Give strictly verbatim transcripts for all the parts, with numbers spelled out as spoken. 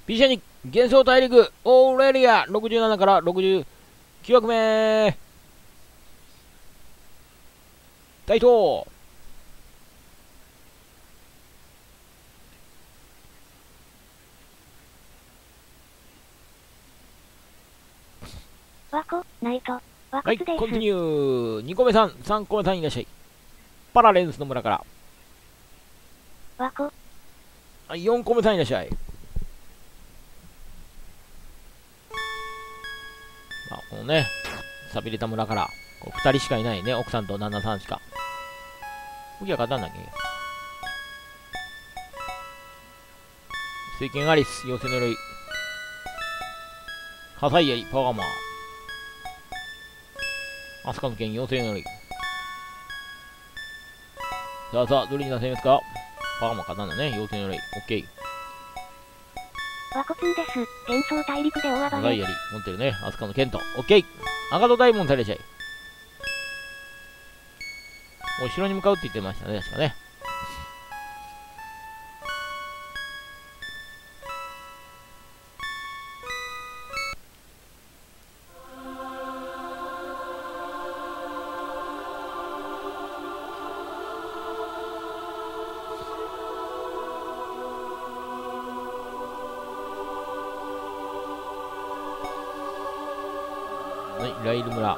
ピーシーエー に幻想大陸オーレリアろくじゅうななからろくじゅうきゅうわくめ大東ワコ、ナイト、ワはい、 コツです。 コンティニュー。にこめさん、さんこめさんいらっしゃい。パラレンスの村から。 ワコ、 はい、よんこめさんいらっしゃい。まあ、このね、寂れた村から、こうふたりしかいないね、奥さんと旦那さんしか。次は勝たんだっけ。聖剣アリス、妖精の鎧。火災槍、パワーマー。アスカの剣、妖精の鎧。さあさあ、どれに出せますか。パワーマー勝たんだね、妖精の鎧。オッケー。 ワコツーです。幻想大陸で大暴れ。 火災槍、持ってるね、アスカの剣と。オッケー。赤戸大門されちゃい。お城に向かうって言ってましたね、確かね。はい、ライル村。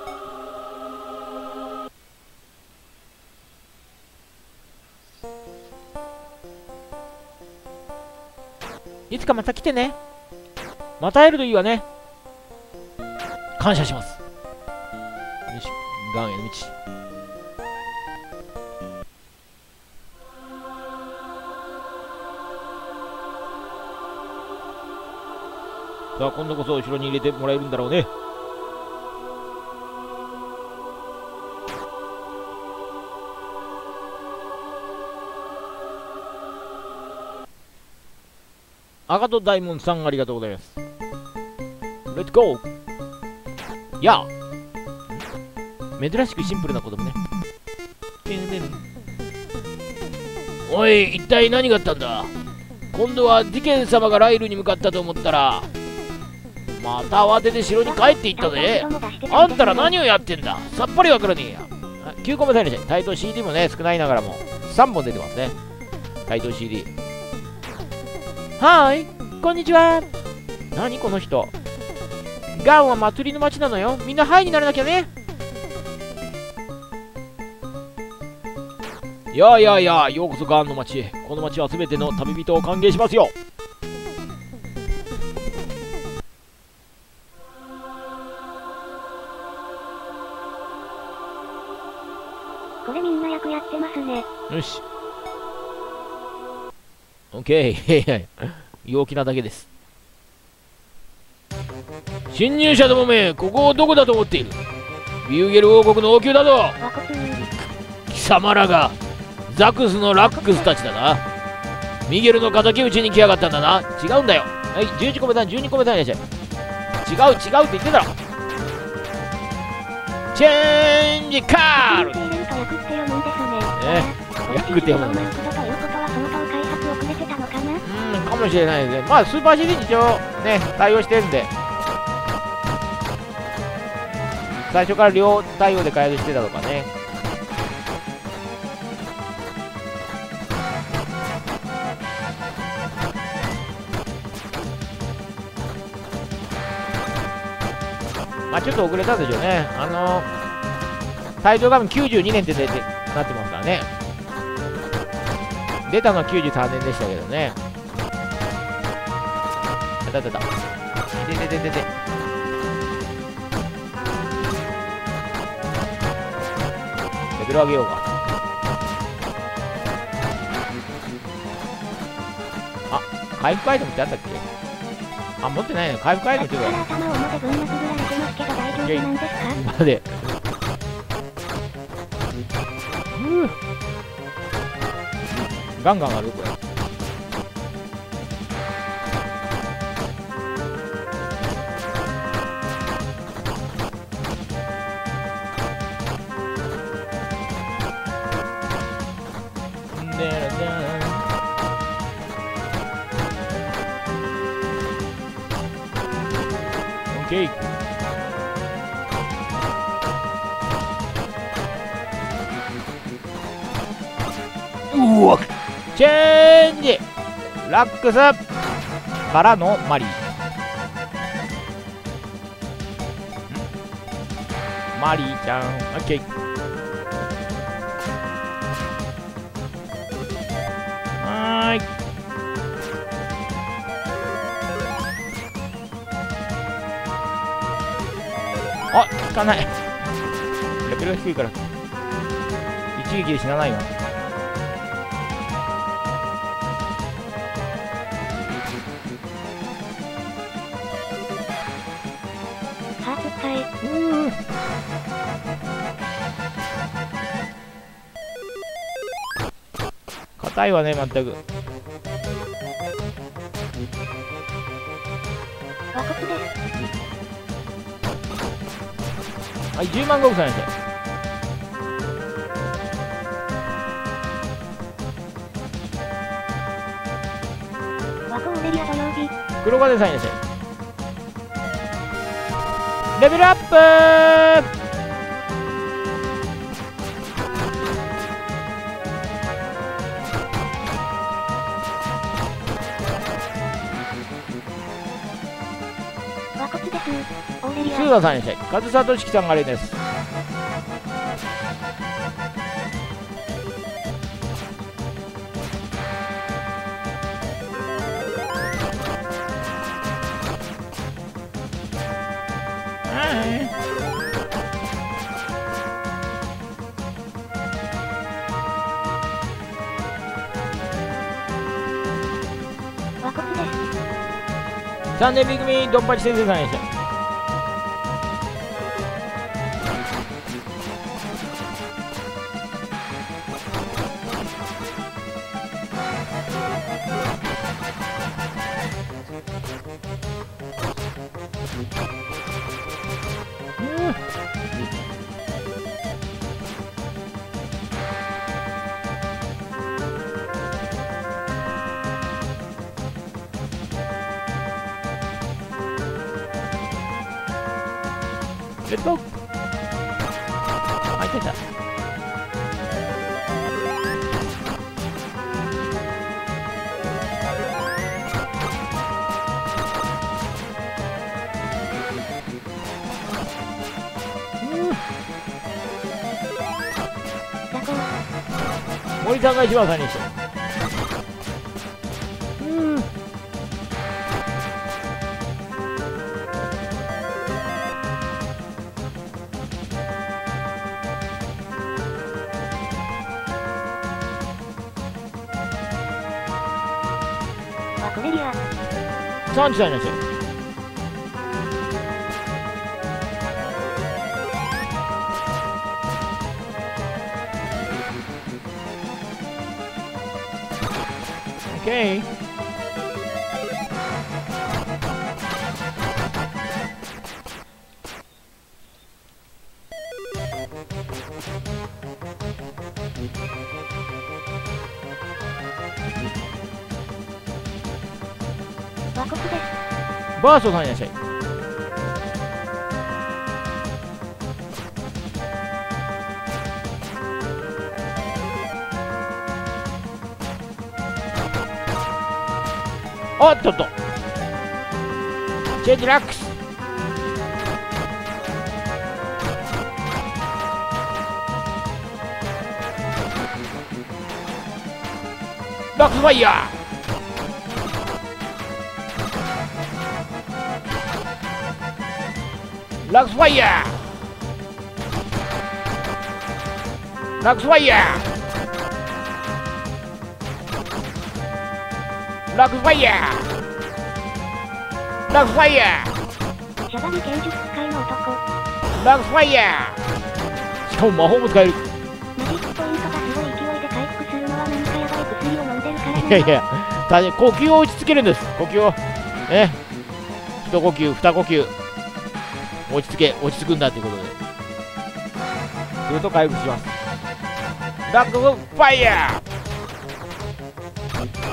いつかまた来てね。また会えるといいわね。感謝します。よし、ガンへの道。さあ、今度こそ後ろに入れてもらえるんだろうね。赤戸大門さん、ありがとうございます。レッツゴー。やあ、珍しくシンプルな子供ね。おい、一体何があったんだ。今度はディケン様がライルに向かったと思ったら、また慌てて城に帰っていったぜ。あんたら何をやってんだ。さっぱりわからねえや。きゅうこめさんいらっしゃい。タイト シーディー もね、少ないながらもさんぼん出てますね。タイト シーディー。はーい、こんにちは。何この人。ガンは祭りの街なのよ。みんなハイにならなきゃね。いやいやいや、ようこそガンの街へ。この街はすべての旅人を歓迎しますよ。 これみんな役やってますね。 よし。オッケー。陽気なだけです。侵入者どもめ、ここをどこだと思っている。ビューゲル王国の王宮だぞ。 ワコツー。 貴様らがザクスのラックスたちだな。ミゲルの敵討ちに来やがったんだな。違うんだよ。はい、じゅういちこめさん、じゅうにこめさんいらっしゃい。違う違うって言ってたろ。チェンジカール。 役って読むんですね。 え役って読むんだね。 ということはそもそも開発遅れてたのかな。 うん、かもしれないですね。まあスーパー シーディー に一応ね対応してるんで、最初から両対応で開発してたとかね。まあちょっと遅れたんでしょうね。あの対象画面きゅうじゅうにねんって出てなってますからね。出たのはきゅうじゅうさんねんでしたけどね。あたたた。ででででで。レベル上げようか。あ、回復アイテムってあったっけ。あ、持ってないね。回復アイテムっていうか。 頭を表ぶん殴られてますけど大丈夫なんですか。 まで。ふぅ。ガンガンあるこれ。 ッケー。うわチェンジラックスからのマリー。マリーちゃん、オッケー。はーい。あ、効かない。レベルが低いから一撃で死なないわ。 ハープ使え。 うー硬いわね、全く。 和骨です。 はい、じゅうまんごぶさんやて。 和光オレリア土曜日。 黒金さんやて。レベルアップー。 和骨です。オーレリア。 スーダさんやて。上里式さんがあれです。 和骨です。 さんねんび組ドンパチ先生さんやて。レッツゴー。あ、いたいた。 ザコー。 森さんが一番最初にして。 和コレリア。 さんじさんにして。オッケー。 和骨です。 バーストさんいらっしゃい。おっとっとチェンジラックス。ラックスファイヤー。ラックスファイヤー。ラックスファイヤー。ラックスファイヤー。ラックスファイヤー。 しゃがみ剣術使いの男。 ラックスファイヤー。しかも魔法も使える。 マジックポイントがすごい勢いで回復するのは何かやばい薬を飲んでるからなの。 いやいや、ただ呼吸を落ち着けるんです。呼吸をね、一呼吸二呼吸落ち着け、落ち着くんだということで、すると回復します。ラックスファイヤ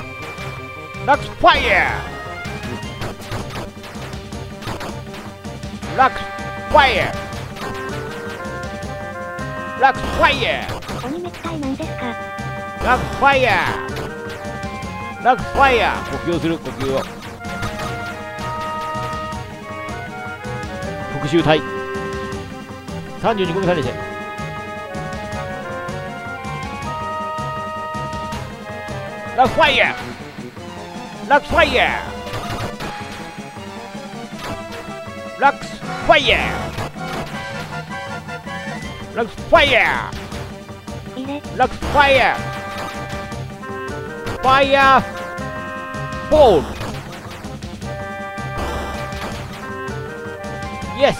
ー。ラックスファイヤー。 ラックスファイヤーラックスファイヤー鬼滅隊なんですか？ ラックスファイヤーラックスファイヤー呼吸をする呼吸を復讐隊さんじゅうにこめさんでしたラックスファイヤーラックスファイヤーラックスファイヤーラックスファイヤー入れラックスファイヤーファイヤーボールイエス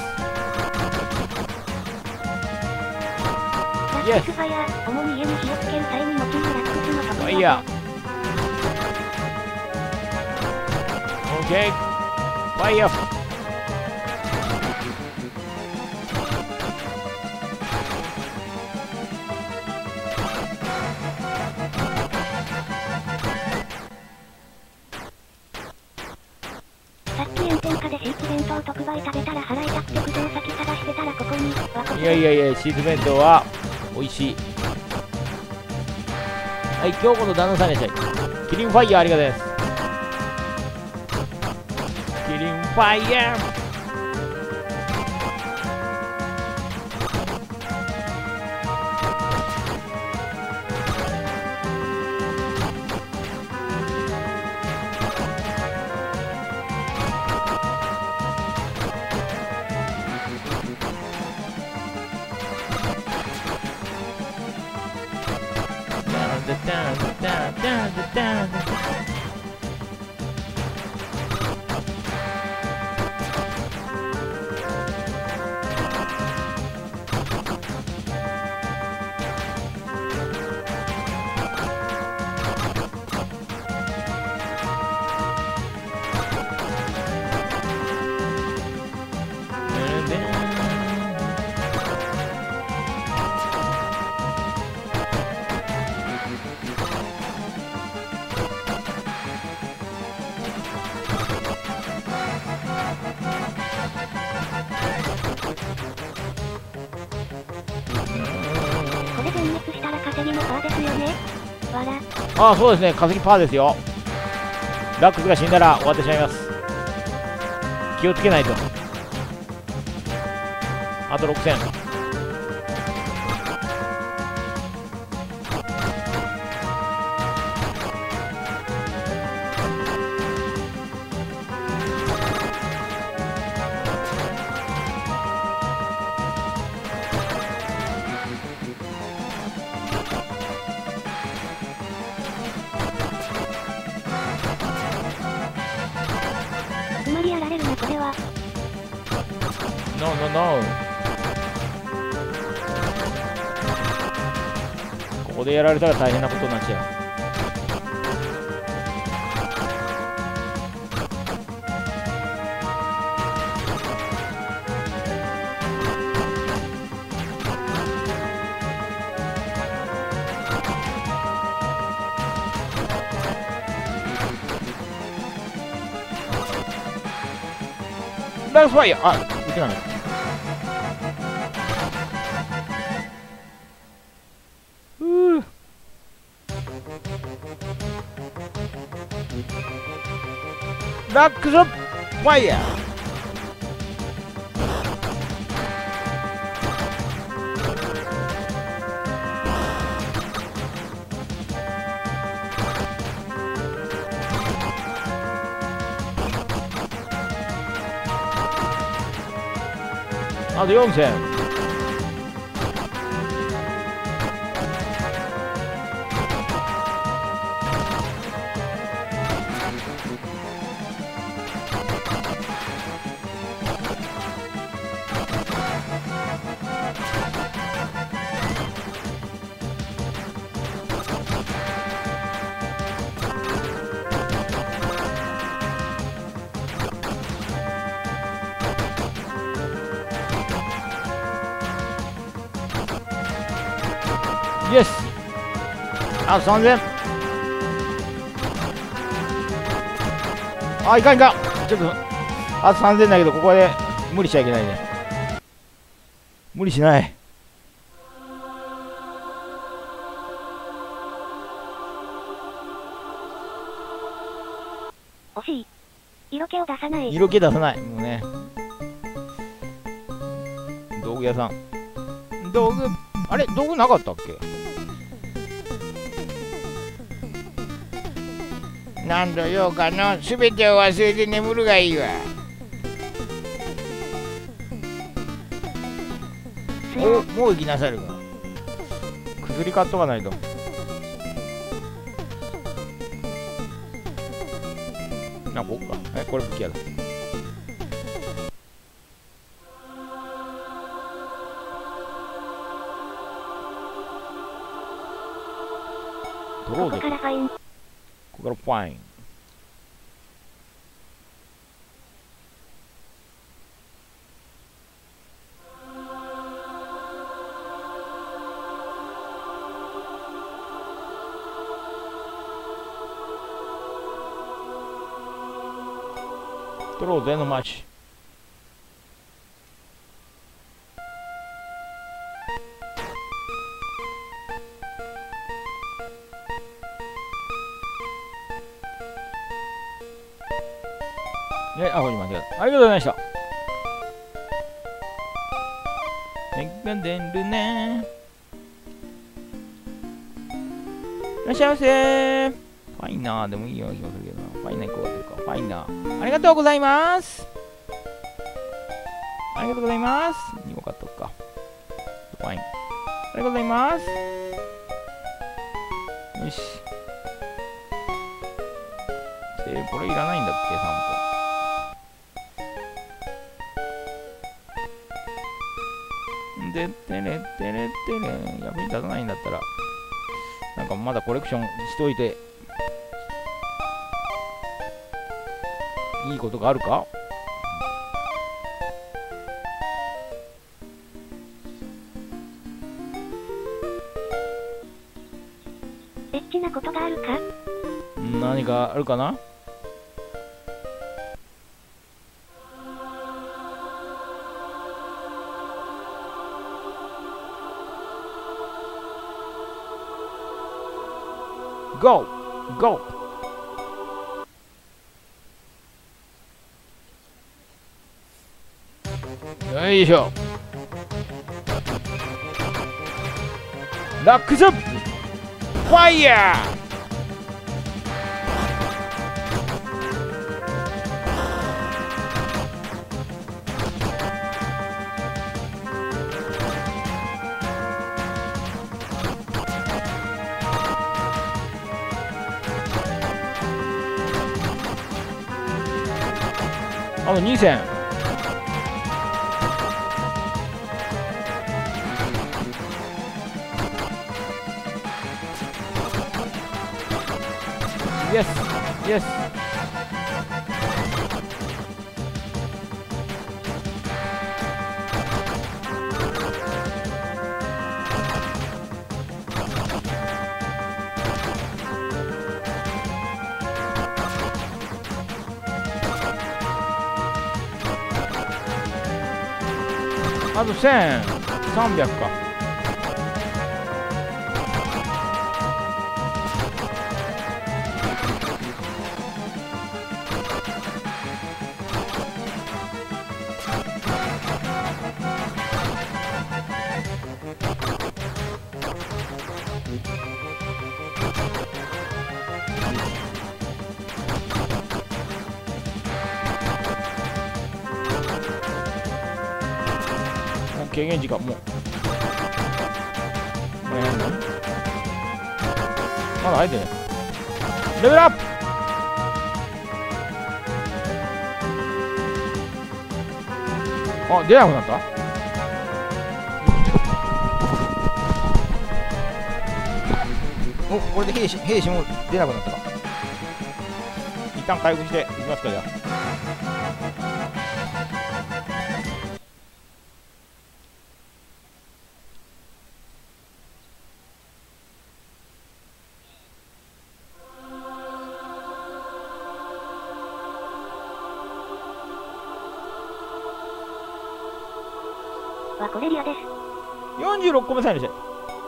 ラックスファイヤー主に家に火をつける際に用いるラックスの特ファイ技ヤーオッケーファイヤーさっき炎天下でシーツ弁当特売食べたら腹痛くて苦情先探してたらここに和骨いやいやいやシーズ弁当は美味しいはい今日この旦那さんでしたキリンファイヤーありがとうございますキリンファイヤーこれ全滅したら稼ぎもパーですよね。わらああそうですね化石パーですよラックスが死んだら終わってしまいます気をつけないとあとろくせんつまりやられるなこれは。 ノーノーノーここでやられたら大変なことになっちゃうラックスファイヤーあ、打てなかったふうラックスファイヤーあとよんせんイエスあとさんぜんあいかんいかんちょっとあとさんぜんだけどここで無理しちゃいけないね。無理しない。 惜しい。色気を出さない。 色気出さない。もうね。道具屋さん。道具、あれ道具なかったっけ？何度ようかの、すべてを忘れて眠るがいいわ。お、もう行きなさるか。薬買っとかないと。あ、僕か。え、これ武器屋だ。ドローで。 ここからファイン。 ここからファイン。ドローでの街。ね、あ、これ間違えた。ありがとうございました。めが出るね。いらっしゃいませー。ファイナーでもいいような気がするけどな。ファイナー行こうかというか。ファイナー。ありがとうございます。ありがとうございます。にも買っとくか。ファイン。ありがとうございます。よし。で、これいらないんだっけ、さんぽ。でってれってれってれ、役に立たないんだったら、なんかまだコレクションしといて、いいことがあるか？ エッチなことがあるか？ 何かあるかな？ゴーゴーよいしょ。ラックスファイヤー。あとに戦。イエスイエス。あとせんさんびゃくか。軽減時間もうこれなんだ。まだ入ってね。レベルアップ。あ、出なくなった。お、これで兵士兵士も出なくなったか。一旦回復していきますか。じゃあはコレリアです。 よんじゅうろっこめさんいらっしゃい。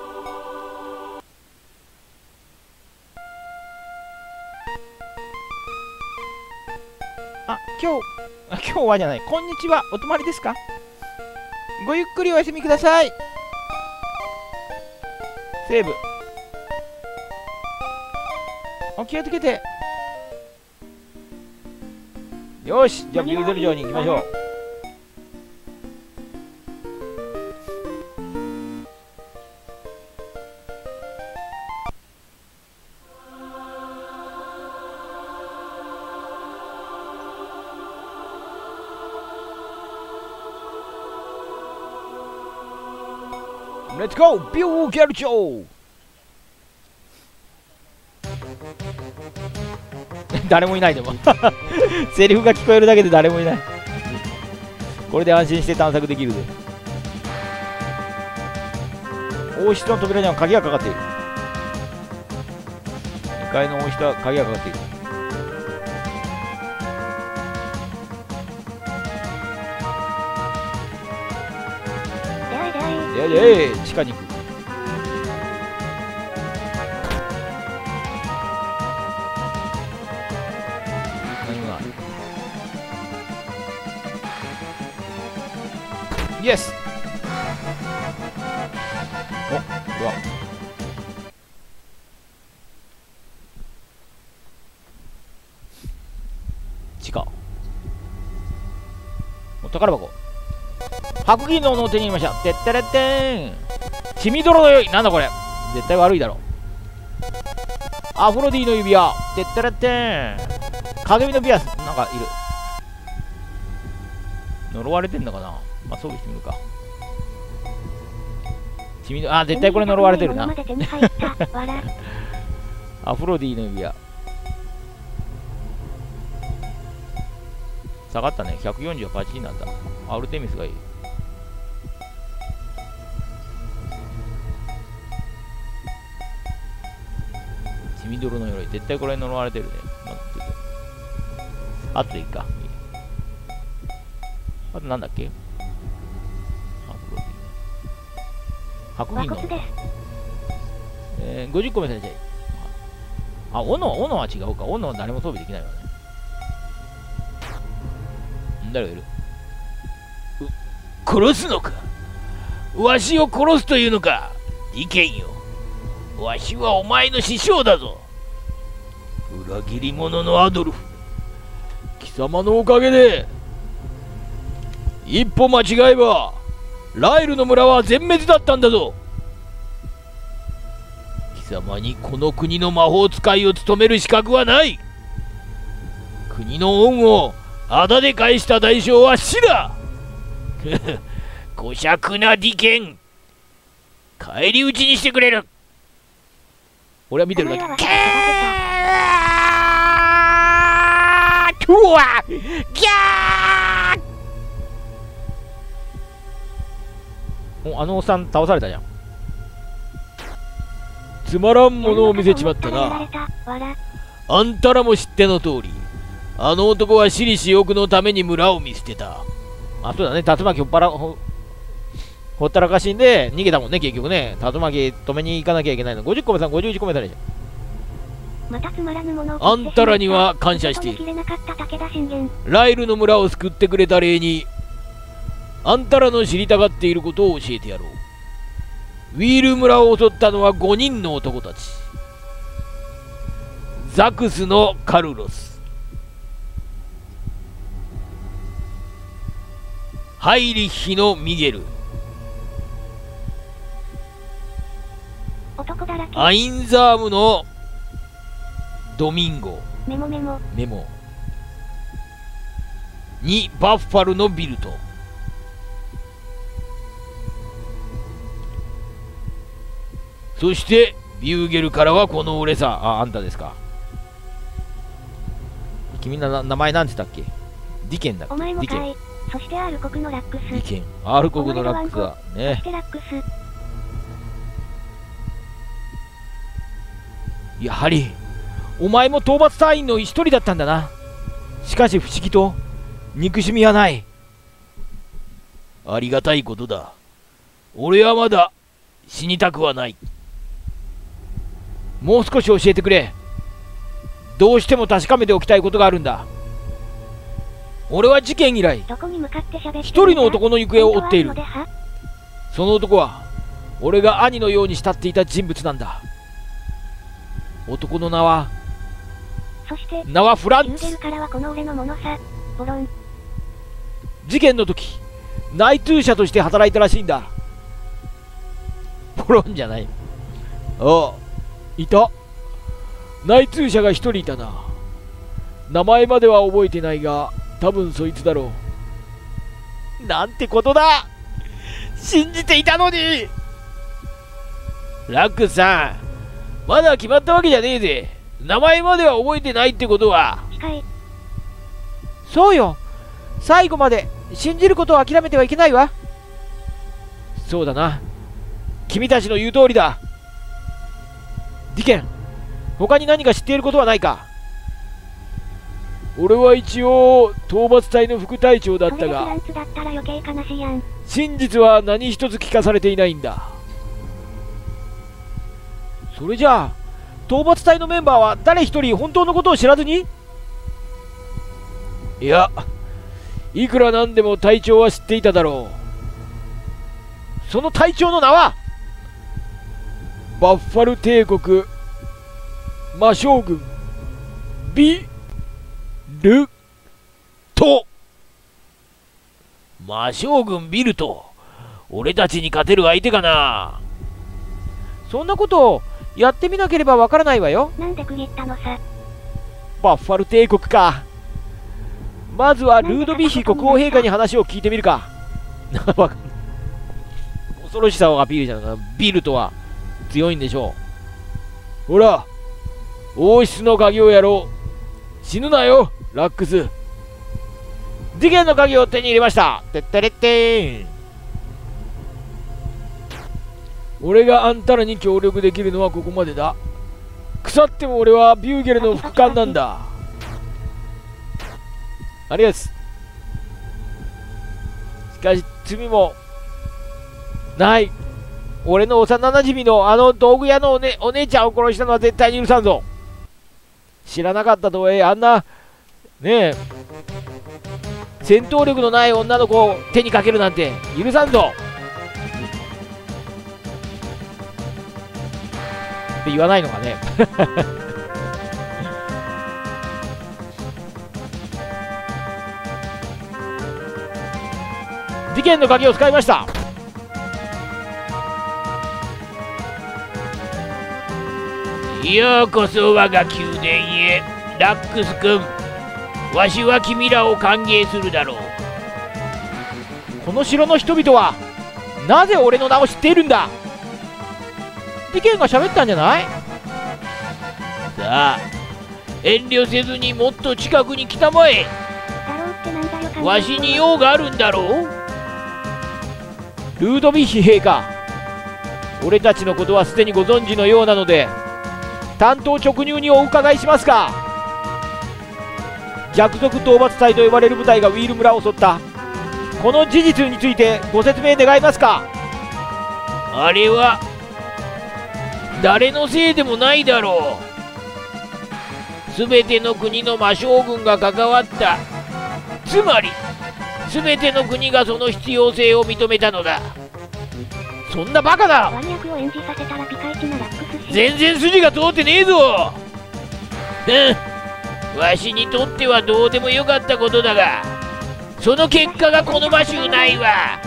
あ、今日、あ、今日はじゃない。こんにちは。お泊まりですか？ごゆっくりお休みください。セーブ。お気をつけて。よし、じゃあビューゼル城に行きましょう。レッツゴービューゲル城。誰もいないでもセリフが聞こえるだけで誰もいない。これで安心して探索できるぜ。王室の扉には鍵がかかっている。にかいの王室は鍵がかかっている。 出会い出会い。 でで地下に行く。イエス。お、うわ。地下。お、宝箱。白銀の斧を手に入れました。てってれってーん。血みどろのよい。なんだこれ。絶対悪いだろ。アフロディの指輪。てってれってーん。影見のピアス。なんかいる。呪われてんのかな。まあ、装備してみるか。君の、あ、絶対これ呪われてるな。アフロディの指輪。下がったね。ひゃくよんじゅうはちになった。アルテミスがいい。血みどろの鎧。絶対これ呪われてるね。まあ、ちょっと。あとでいいか。あとなんだっけ。白銀の、えー、ごじゅっこめされちゃい。あ、斧、斧は違うか。斧は誰も装備できないわね。誰がいる？ 殺すのか？わしを殺すというのか？いけんよ。わしはお前の師匠だぞ。裏切り者のアドルフ。貴様のおかげで一歩間違えばライルの村は全滅だったんだぞ。貴様にこの国の魔法使いを務める資格はない。国の恩をあだで返した代償は死だ。小尺なディケン、返り討ちにしてくれる。俺は見てるだけ。キャーうわギャー。 お、あのおっさん倒されたじゃん。 つまらんものを見せちまったな。あんたらも知っての通り、あの男は私利私欲のために村を見捨てた。 あ、そうだね。竜巻ほっぱらほほったらかしんで逃げたもんね、結局ね。竜巻止めに行かなきゃいけないの。ごじゅっこめさん、ごじゅういっこめされじゃん。 またつまらぬものをあんたらには感謝している。ライルの村を救ってくれた礼に、あんたらの知りたがっていることを教えてやろう。ウィール村を襲ったのはごにんの男たち。ザクスのカルロス、ハイリッヒのミゲル、 男だらけ。 アインザームのドミンゴ、 メモメモメモにバッファルのビルト、そしてビューゲルからはこの俺さ。あ、あんたですか。君の名前なんて言ったっけ。ディケンだっけ。 お前もディケン。 かい。そして R 国のラックス。 ディケン R 国のラックスだね。 そしてラックス。 やはりお前も討伐隊員の一人だったんだな。しかし不思議と憎しみはない。ありがたいことだ。 俺はまだ死にたくはない。 もう少し教えてくれ。どうしても確かめておきたいことがあるんだ。俺は事件以来一人の男の行方を追っている。その男は俺が兄のように慕っていた人物なんだ。男の名は名はフランツ。事件の時内通者として働いたらしいんだ。 ポロンじゃない。 ああ、いた。内通者が一人いたな。名前までは覚えてないが多分そいつだろう。なんてことだ。信じていたのに。 ラックスさん、まだ決まったわけじゃねえぜ。名前までは覚えてないってことは。 そうよ。最後まで信じることを諦めてはいけないわ。そうだな。君たちの言う通りだ。ディケン、他に何か知っていることはないか。俺は一応討伐隊の副隊長だったが、真実は何一つ聞かされていないんだ。それじゃあ討伐隊のメンバーは誰一人本当のことを知らずに。 いや、いくらなんでも隊長は知っていただろう。その隊長の名はバッファル帝国魔将軍ビルト。 魔将軍ビルト、俺たちに勝てる相手かな。 そんなことをやってみなければわからないわよ。 なんで区切ったのさ。 バッファル帝国か。まずはルードヴィヒ国王陛下に話を聞いてみるか。 恐ろしさをアピールじゃないか。ビルトは強いんでしょう。ほら、王室の鍵をやろう。死ぬなよラックス。事件の鍵を手に入れました。てってれってーん。俺があんたらに協力できるのはここまでだ。腐っても俺はビューゲルの副官なんだ。ありがとう。しかし罪もない俺の幼なじみのあの道具屋のお,、ね、お姉ちゃんを殺したのは絶対に許さんぞ。知らなかったとはいえ、あんなねえ戦闘力のない女の子を手にかけるなんて許さんぞって言わないのかね。事件の鍵を使いました。 ようこそ我が宮殿へ、ラックス君。わしは君らを歓迎するだろう。 この城の人々はなぜ俺の名を知っているんだ。事件が喋ったんじゃない。 さあ、遠慮せずにもっと近くに来たまえ。わしに用があるんだろう。 ルードヴィヒ陛下、俺たちのことはすでにご存知のようなので単刀直入にお伺いしますが、逆賊討伐隊と呼ばれる部隊がウィール村を襲ったこの事実についてご説明願えますか。 あれは誰のせいでもないだろう。すべての国の魔将軍が関わった。つまりすべての国がその必要性を認めたのだ。 そんなバカな。 全然筋が通ってねえぞ。うん、わしにとってはどうでもよかったことだが、その結果が好ましゅうないわ。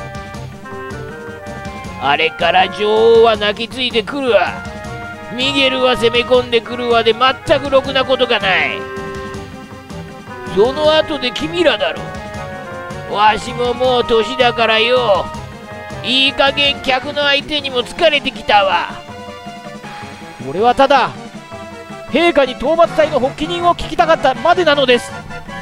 あれから女王は泣きついてくるわ。ミゲルは攻め込んでくるわで全くろくなことがない。その後で君らだろ。わしももう年だからよ。いい加減客の相手にも疲れてきたわ。 俺はただ陛下に討伐隊の発起人を聞きたかったまでなのです。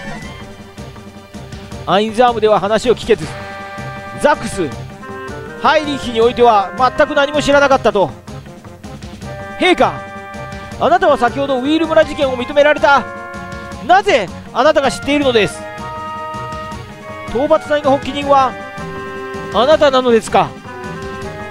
アインズアームでは話を聞けず、ザックス、ハイリッヒにおいては全く何も知らなかったと。陛下、あなたは先ほどウィール村事件を認められた。なぜあなたが知っているのです。討伐隊の発起人はあなたなのですか。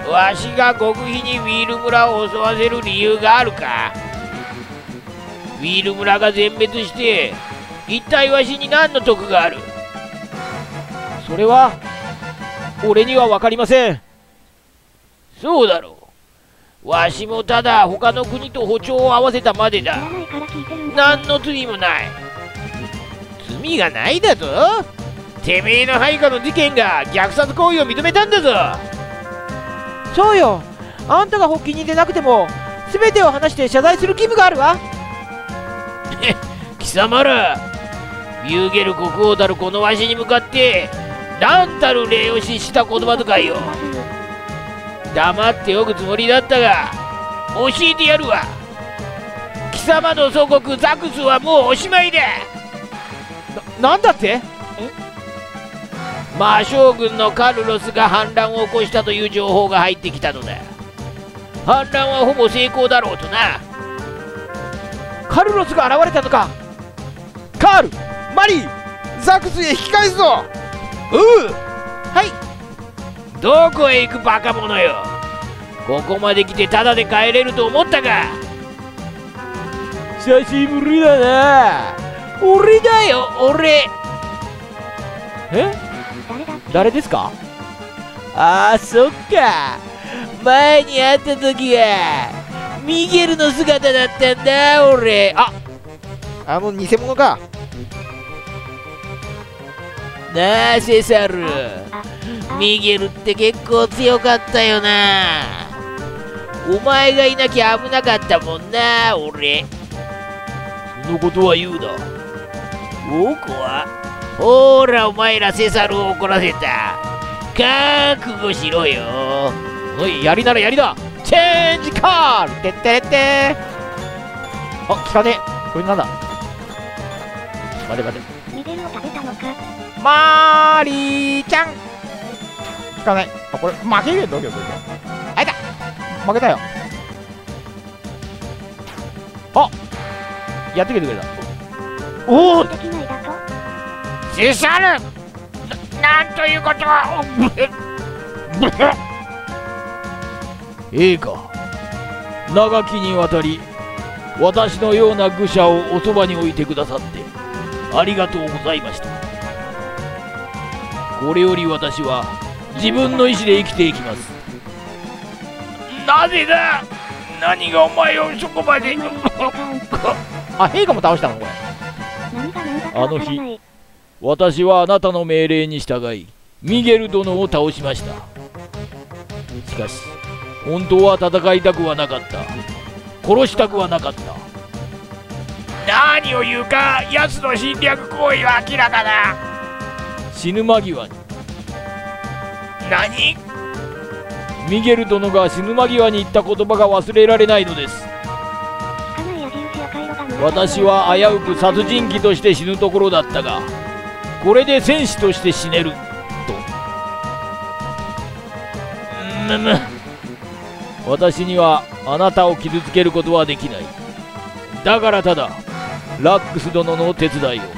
わしが極秘にウィール村を襲わせる理由があるか。ウィール村が全滅して一体わしに何の得がある。 それは俺には分かりません。 そうだろう。わしもただ他の国と歩調を合わせたまでだ。何の罪もない。罪がないだぞ。てめえの配下の事件が虐殺行為を認めたんだぞ。 そうよ、あんたが発起人でなくても全てを話して謝罪する義務があるわ。 貴様ら、ビューゲル国王たるこのわしに向かって何たる礼を失した言葉遣いよ。黙っておくつもりだったが教えてやるわ。貴様の祖国ザクスはもうおしまいだ。 な、なんだって？ 魔将軍のカルロスが反乱を起こしたという情報が入ってきたのだ。反乱はほぼ成功だろうとな。 カルロスが現れたのか。カール、マリー、ザクスへ引き返すぞ。 うう、はい。どこへ行くバカ者よ。ここまで来てタダで帰れると思ったか。 久しぶりだな。 俺だよ、俺。 え、誰ですか？ああ、そっか。前に会った時はミゲルの姿だったんだ、俺。あ、あの偽物か。 なあセサル、ミゲルって結構強かったよな。お前がいなきゃ危なかったもんな、俺。そのことは言うな。僕はほーら、お前らセサルを怒らせた。覚悟しろよ。 おい、やりならやりだ。チェンジカールてってれってー。あ、聞かねえ。これなんだ。待て待て。 ミゲルを食べたのか。 マーリーちゃん聞かない。あ、これ負けるよ、どうよどうよ。あいた、負けたよ。あ、やってくれてくれた。おお、 セサル、な、なんということは。 ええか、長きにわたり私のような愚者をおそばに置いてくださってありがとうございました。これより私は自分の意志で生きていきます。 なぜだ。何がお前をそこまで。 あ、陛下も倒したのこれ。あの日、私はあなたの命令に従いミゲル殿を倒しました。しかし本当は戦いたくはなかった。殺したくはなかった。 何を言うか。奴の侵略行為は明らかだ。 死ぬ間際に。 何？ ミゲル殿が死ぬ間際に言った言葉が忘れられないのです。私は危うく殺人鬼として死ぬところだったが、これで戦士として死ねると。むむ、私にはあなたを傷つけることはできない。だからただラックス殿の手伝いを。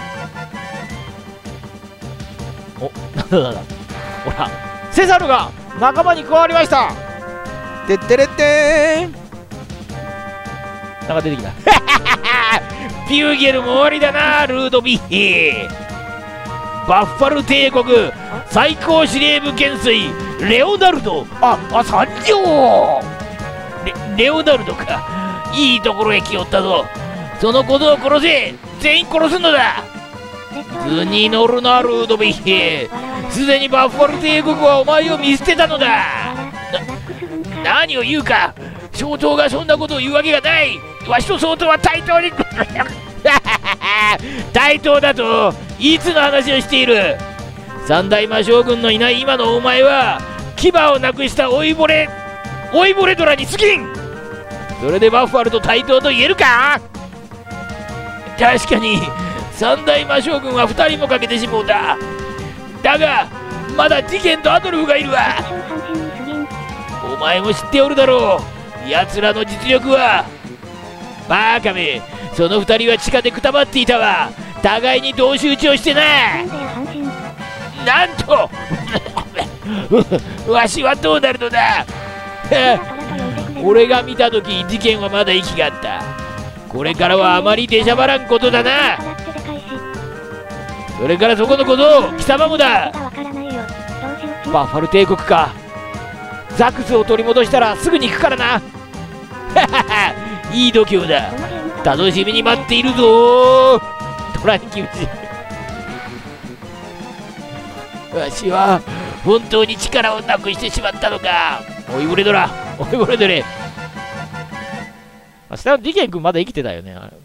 お、なんだなんだ、ほらセサルが仲間に加わりました。てってれってーん。なんか出てきた。 ピューゲルも終わりだな、ルードビッヒ。バッファル帝国最高司令部元帥レオナルド、あ、あ、参上。レ、レオナルドか。いいところへ来よったぞ。そのことを殺せ。全員殺すのだ。図に乗るな、ルードビッヒ。すでにバッファル帝国はお前を見捨てたのだ。な、何を言うか。総統がそんなことを言うわけがない。わしと総統は対等に。対等だといつの話をしている。三大魔将軍のいない今のお前は牙をなくした老いぼれ老いぼれドラに過ぎん。それでバッファルと対等と言えるか。確かに三大魔将軍は二人もかけてしもうた。だがまだディケンとアドルフがいるわ。お前も知っておるだろう、奴らの実力は。バカめ、その二人は地下でくたばっていたわ。互いに同士討ちをしてな。なんとわしはどうなるのだ。 俺が見た時事件はまだ息があった。これからはあまり出しゃばらんことだな。それからそこのこと貴様もだ。バッファル帝国か。ザクスを取り戻したらすぐに行くからな。いい度胸だ。楽しみに待っているぞ。トランキムチ。わしは本当に力をなくしてしまったのか。おい俺ドラ、おい俺ドレ。明日のディケン君まだ生きてたよね。あれ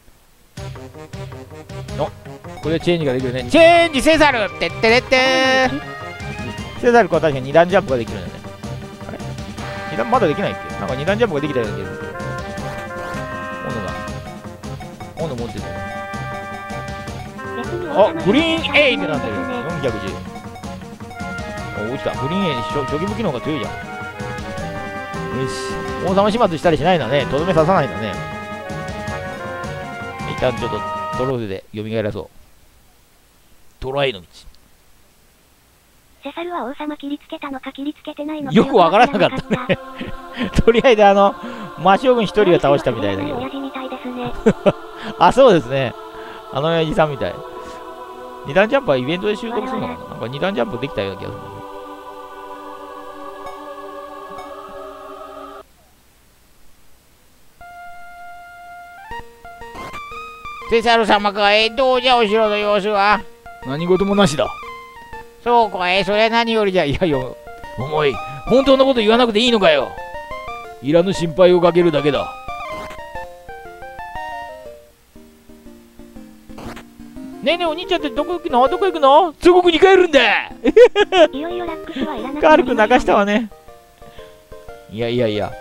お、これでチェンジができるね。チェンジセザルってってれってー。セザル君は確かにに段ジャンプができるんだね。あれに段まだできないっけ。なんかに段ジャンプができたような気がする。斧が斧持ってる。あ、グリーン A ってなってる。よんひゃくじゅう。お、落ちた。グリーン A に初初期武器の方が強いじゃん。よし。王様始末したりしないんだね。とどめ刺さないんだね。一旦ちょっとトロフィーで蘇らそう。トライの道。 セサルは王様切りつけたのか切りつけてないのかよくわからなかったね。とりあえずあの、魔将軍一人を倒したみたいだけど。 親父みたいですね。 あ、そうですね。あの親父さんみたい。二段ジャンプはイベントで習得するのかな。なんか二段ジャンプできたような気がする。 セサル様かい、どうじゃお城の様子は。 何事もなしだ。 そうかい、それは何よりじゃ。いやいや、おい、本当のこと言わなくていいのかよ。いらぬ心配をかけるだけだ。ねえねえお兄ちゃんってどこ行くのどこ行くの。祖国に帰るんだ。 いよいよラックスはいらなくカール君泣かしたわね。いやいやいや。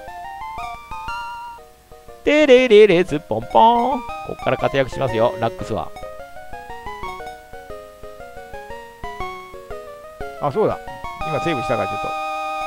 テレレレズポンポン。こっから活躍しますよ、ラックスは。あ、そうだ。今セーブしたからちょっと。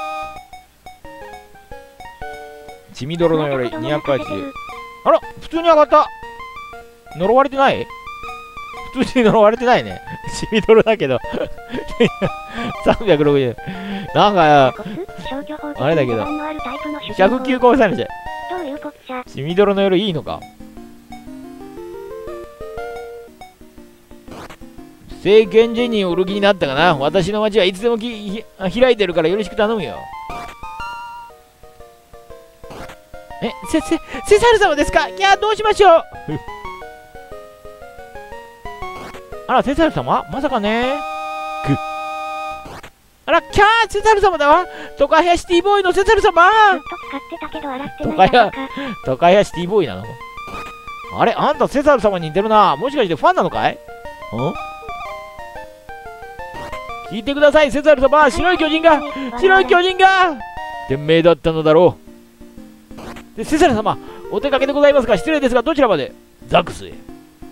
血みどろの鎧にひゃくはちじゅう。あら、普通に上がった。呪われてない？普通に呪われてないね。血みどろだけど。さんびゃくろくじゅう。なんか、あれだけど。ひゃくきゅうこうされちゃう。血みどろの鎧いいのか。聖剣ジェニーを売る気になったかな。私の町はいつでもき開いてるからよろしく頼むよ。え、せ、せ、セサル様ですか。いや、どうしましょう。あら、セサル様まさかね。くあら、キャーセサル様だわ。トカヤシティボーイのセサル様。トカヤ、トカヤシティボーイなの。あれ、あんたセサル様に似てるな。もしかしてファンなのかい。ん聞いてください、セサル様。白い巨人が白い巨人が天命だったのだろう。で、セサル様、お出かけでございますが、失礼ですが、どちらまで。ザクスへ。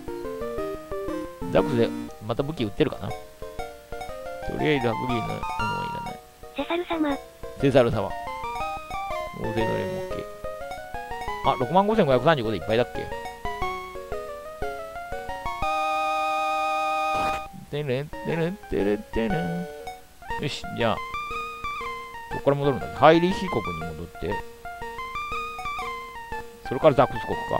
ザクスでまた武器売ってるかな。とりあえずは武器のものはいらない。 セサル様。 セサル様。大勢の連も OK。あ、ろくまんごせんごひゃくさんじゅうごでいっぱいだっけ。てれんてれんてれんてれん。よし、じゃあ、どこから戻るんだっけ。ハイリヒ国に戻って、それからザクス国か。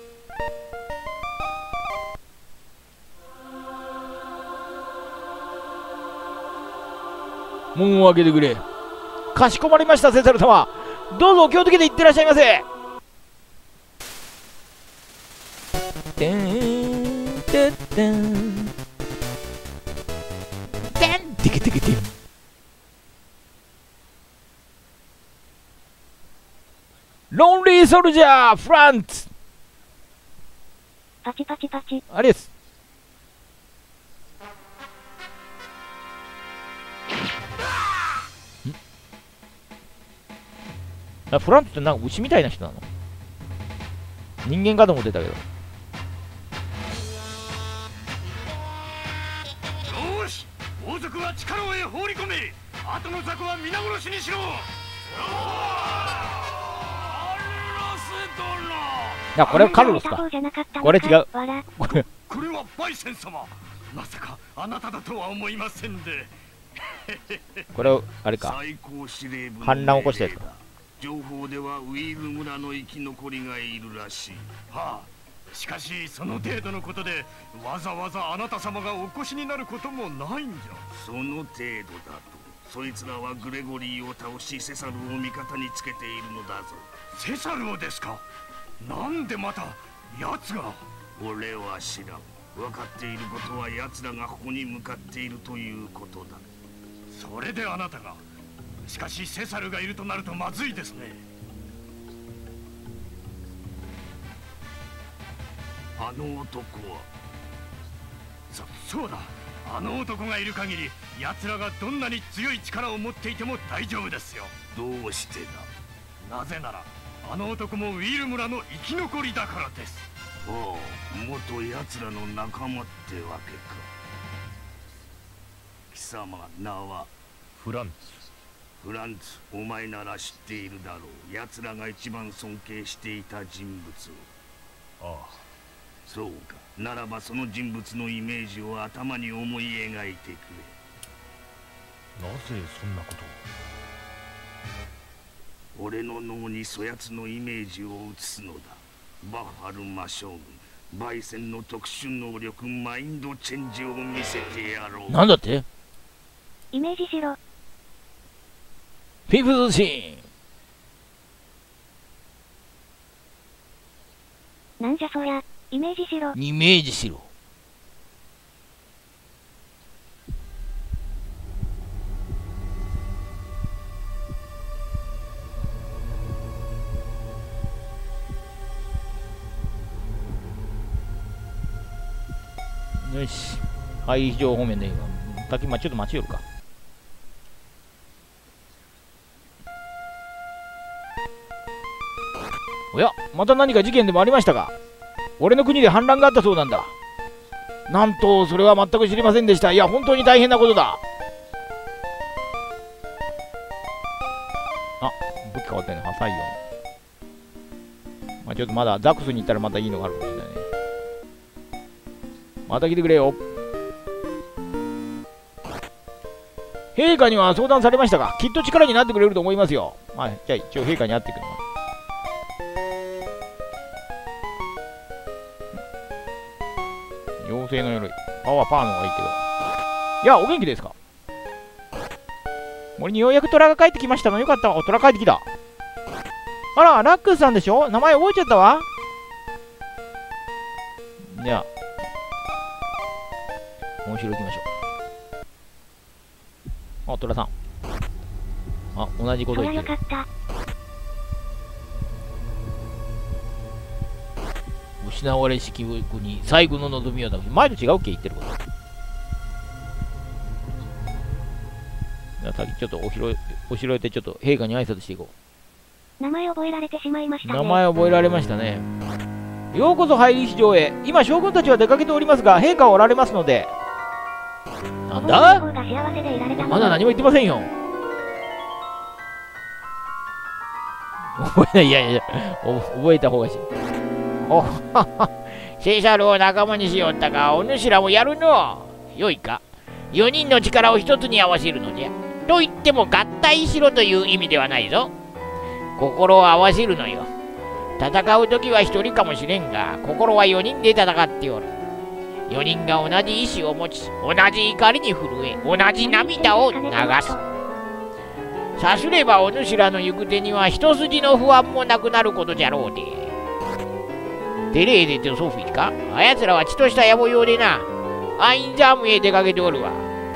門を開けてくれ。かしこまりました、セサル様。どうぞお気をつけていってらっしゃいませ。てんてってんてんてけてけてん。ロンリーソルジャーフランツ。 パチパチパチ。 あれです。あ、フランツってなんか牛みたいな人なの。人間かと思ってたけど。 よし、王族は力をへ放り込め。後の雑魚は皆殺しにしろ。 いや、これはカルロスか。これ違う。 これこれはバイセン様。まさかあなただとは思いませんで。 これをあれか。反乱を起こしたやつか。 情報ではウィール村の生き残りがいるらしい。はあ、しかしその程度のことでわざわざあなた様がお越しになることもないんじゃ。その程度だと、そいつらはグレゴリーを倒しセサルを味方につけているのだぞ。セサルをですか？なんでまた奴が？俺は知らん。分かっていることは奴らがここに向かっているということだ。それであなたが。しかしセサルがいるとなるとまずいですね。あの男はそそうだ、あの男がいる限り奴らがどんなに強い力を持っていても大丈夫ですよ。どうしてだ？なぜならあの男もウィール村の生き残りだからです。おお、元奴らの仲間ってわけか。貴様、名は？ フランツ。 フランツ、お前なら知っているだろう。奴らが一番尊敬していた人物を。 ああ、 そうか。ならばその人物のイメージを頭に思い描いてくれ。 なぜそんなことを？俺の脳にそやつのイメージを移すのだ。バッファル魔将軍、バイセンの特殊能力マインドチェンジを見せてやろう。 なんだって？ イメージしろ。 フィフスシーン。なんじゃそりゃ、イメージしろ。 イメージしろ。よし。はい、非常方面でいいわ。滝、まあ、ちょっと待ちよるか。おや、また何か事件でもありましたか？俺の国で反乱があったそうなんだ。なんと、それは全く知りませんでした。いや、本当に大変なことだ。あ、武器変わったね。破砕音。まあ、ちょっとまだザクスに行ったらまたいいのがあるかもしれないね。また来てくれよ。陛下には相談されましたが、きっと力になってくれると思いますよ。はい、じゃあ一応陛下に会ってくる。妖精の鎧。パワーパーの方がいいけど。いや、お元気ですか？森にようやく虎が帰ってきましたの。よかったわ。虎帰ってきた。あら、ラックスさんでしょ？名前覚えちゃったわ。じゃあ、面白い行きましょう。あ、虎さん。あ、同じこと言ってる。 よかった。 失われし記憶に最後の望みをだ。前と違うっけ言ってること。じゃあ先ちょっとお城へ、お城へてちょっと陛下に挨拶していこう。名前覚えられてしまいましたね。 名前覚えられましたね。ようこそハイリ市場へ。今将軍たちは出かけておりますが、陛下はおられますので。なんだ？まだ何も言ってませんよ。覚えない。いやいや、覚えた方がいい。おはは、セサルを仲間にしよったか。お主らもやるの。よいか。よにんの力を一つに合わせるのじゃ。と言っても合体しろという意味ではないぞ。心を合わせるのよ。戦うときは一人かもしれんが、心はよにんで戦っておる。よにんが同じ意志を持ち、同じ怒りに震え、同じ涙を流す。さすればお主らの行く手には一筋の不安もなくなることじゃろうで。テレーゼとソフィーか？あやつらは血とした野暮用でな。アインザームへ出かけておるわ。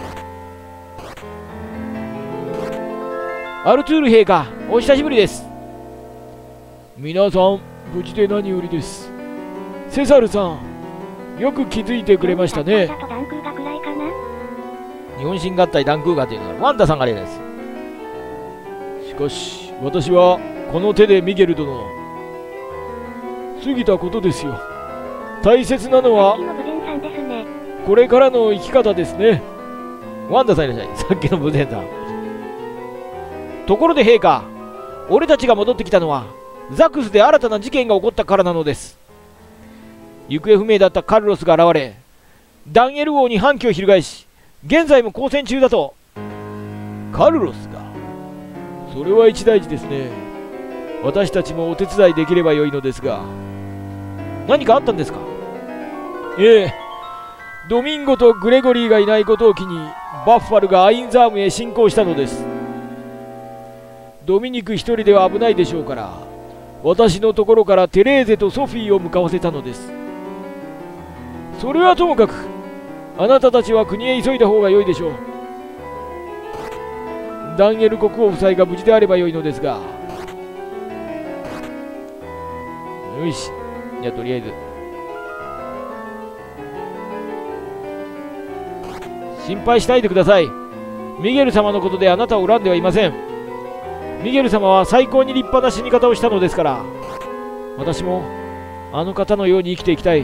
アルトゥール陛下、お久しぶりです。皆さん、無事で何よりです。セサルさん、よく気づいてくれましたね。日本神合体ダンクーガというのがワンダさんが例です。しかし、私はこの手でミゲル殿、過ぎたことですよ。大切なのはこれからの生き方ですね。ワンダさんいらっしゃい。さっきの無前さん。ところで陛下、俺たちが戻ってきたのはザクスで新たな事件が起こったからなのです。行方不明だったカルロスが現れ、ダンエル王に反旗を翻し、現在も交戦中だと。カルロスが？それは一大事ですね。 私たちもお手伝いできればよいのですが。何かあったんですか？ええ、ドミンゴとグレゴリーがいないことを機にバッファルがアインザームへ侵攻したのです。ドミニク一人では危ないでしょうから、私のところからテレーゼとソフィーを向かわせたのです。それはともかく、あなたたちは国へ急いだ方が良いでしょう。ダンエル国王夫妻が無事であれば良いのですが。よし、じゃあとりあえず心配しないでください。ミゲル様のことであなたを恨んではいません。ミゲル様は最高に立派な死に方をしたのですから、私もあの方のように生きていきたい。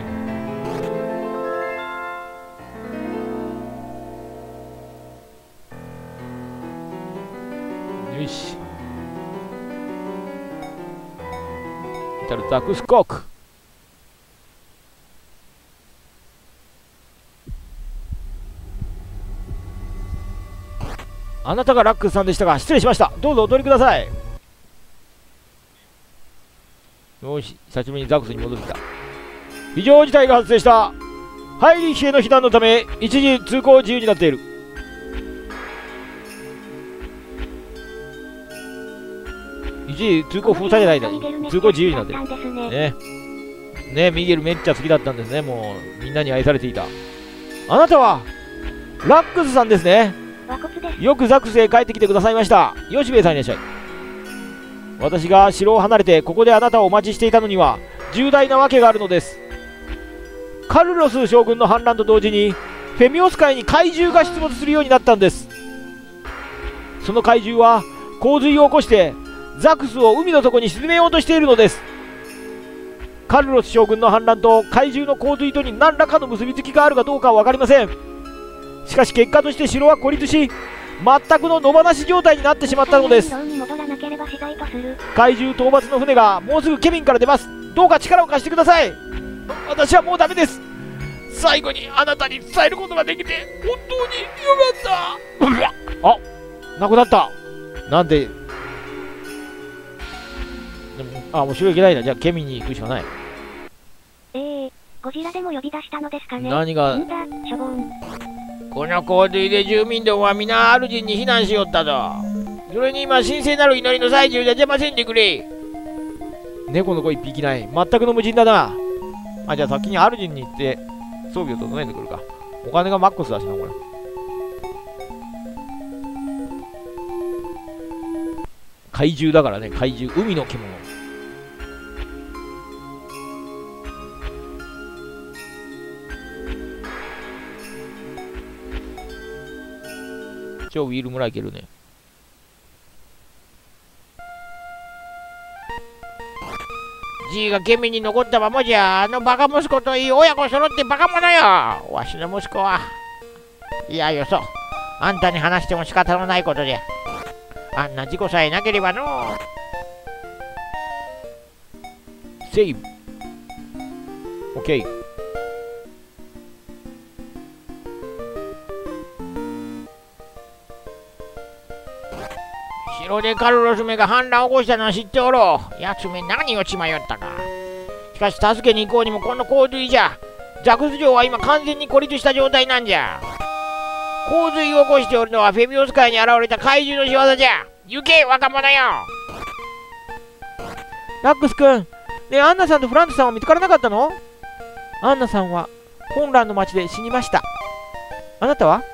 よし、タルザクスコーク。あなたがラックスさんでしたが、失礼しました。どうぞお取りください。よし、久しぶりにザクスに戻ってきた。非常事態が発生した。ハイリッヒへの避難のため一時通行自由になっている。一時通行封鎖じゃないんだ。通行自由になってるね。ね、ミゲルめっちゃ好きだったんですね。もうみんなに愛されていた。あなたはラックスさんですね。よくザクスへ帰ってきてくださいました。よしべいさんいらっしゃい。私が城を離れてここであなたをお待ちしていたのには重大な訳があるのです。カルロス将軍の反乱と同時にフェミオス海に怪獣が出没するようになったんです。その怪獣は洪水を起こしてザクスを海の底に沈めようとしているのです。カルロス将軍の反乱と怪獣の洪水とに何らかの結びつきがあるかどうかは分かりません。しかし結果として城は孤立し、全くの野放し状態になってしまったのです。怪獣討伐の船がもうすぐケビンから出ます。どうか力を貸してください。私はもうダメです。最後にあなたに伝えることができて本当によかった。あ、なくなった。なんで、でも、あ、もう城行けないな。じゃあケビンに行くしかない。 えー、ゴジラでも呼び出したのですかね。 何が。 この洪水で住民どもは皆アルジンに避難しよったぞ。それに今神聖なる祈りの最中じゃ邪魔せんでくれ。 猫の子一匹ない。全くの無人だな。あ、じゃあ先にアルジンに行って装備を整えてくるか。お金がマックスだしな、これ。怪獣だからね、怪獣。海の獣。超ウィール村行けるね。 じいがケミに残ったままじゃ、あのバカ息子といい親子揃ってバカ者よ。わしの息子は。いやよそ。あんたに話しても仕方のないことじゃ。あんな事故さえなければの。 セーブ。オッケー。 城でカルロスめが反乱を起こしたのは知っておろう。やつめ何を血迷ったか。しかし助けに行こうにもこの洪水じゃ。ザクス城は今完全に孤立した状態なんじゃ。洪水を起こしておるのはフェミオス海に現れた怪獣の仕業じゃ。行け若者よ。 ラックス君、ねえ、アンナさんとフランツさんは見つからなかったの？アンナさんは混乱の町で死にました。あなたは？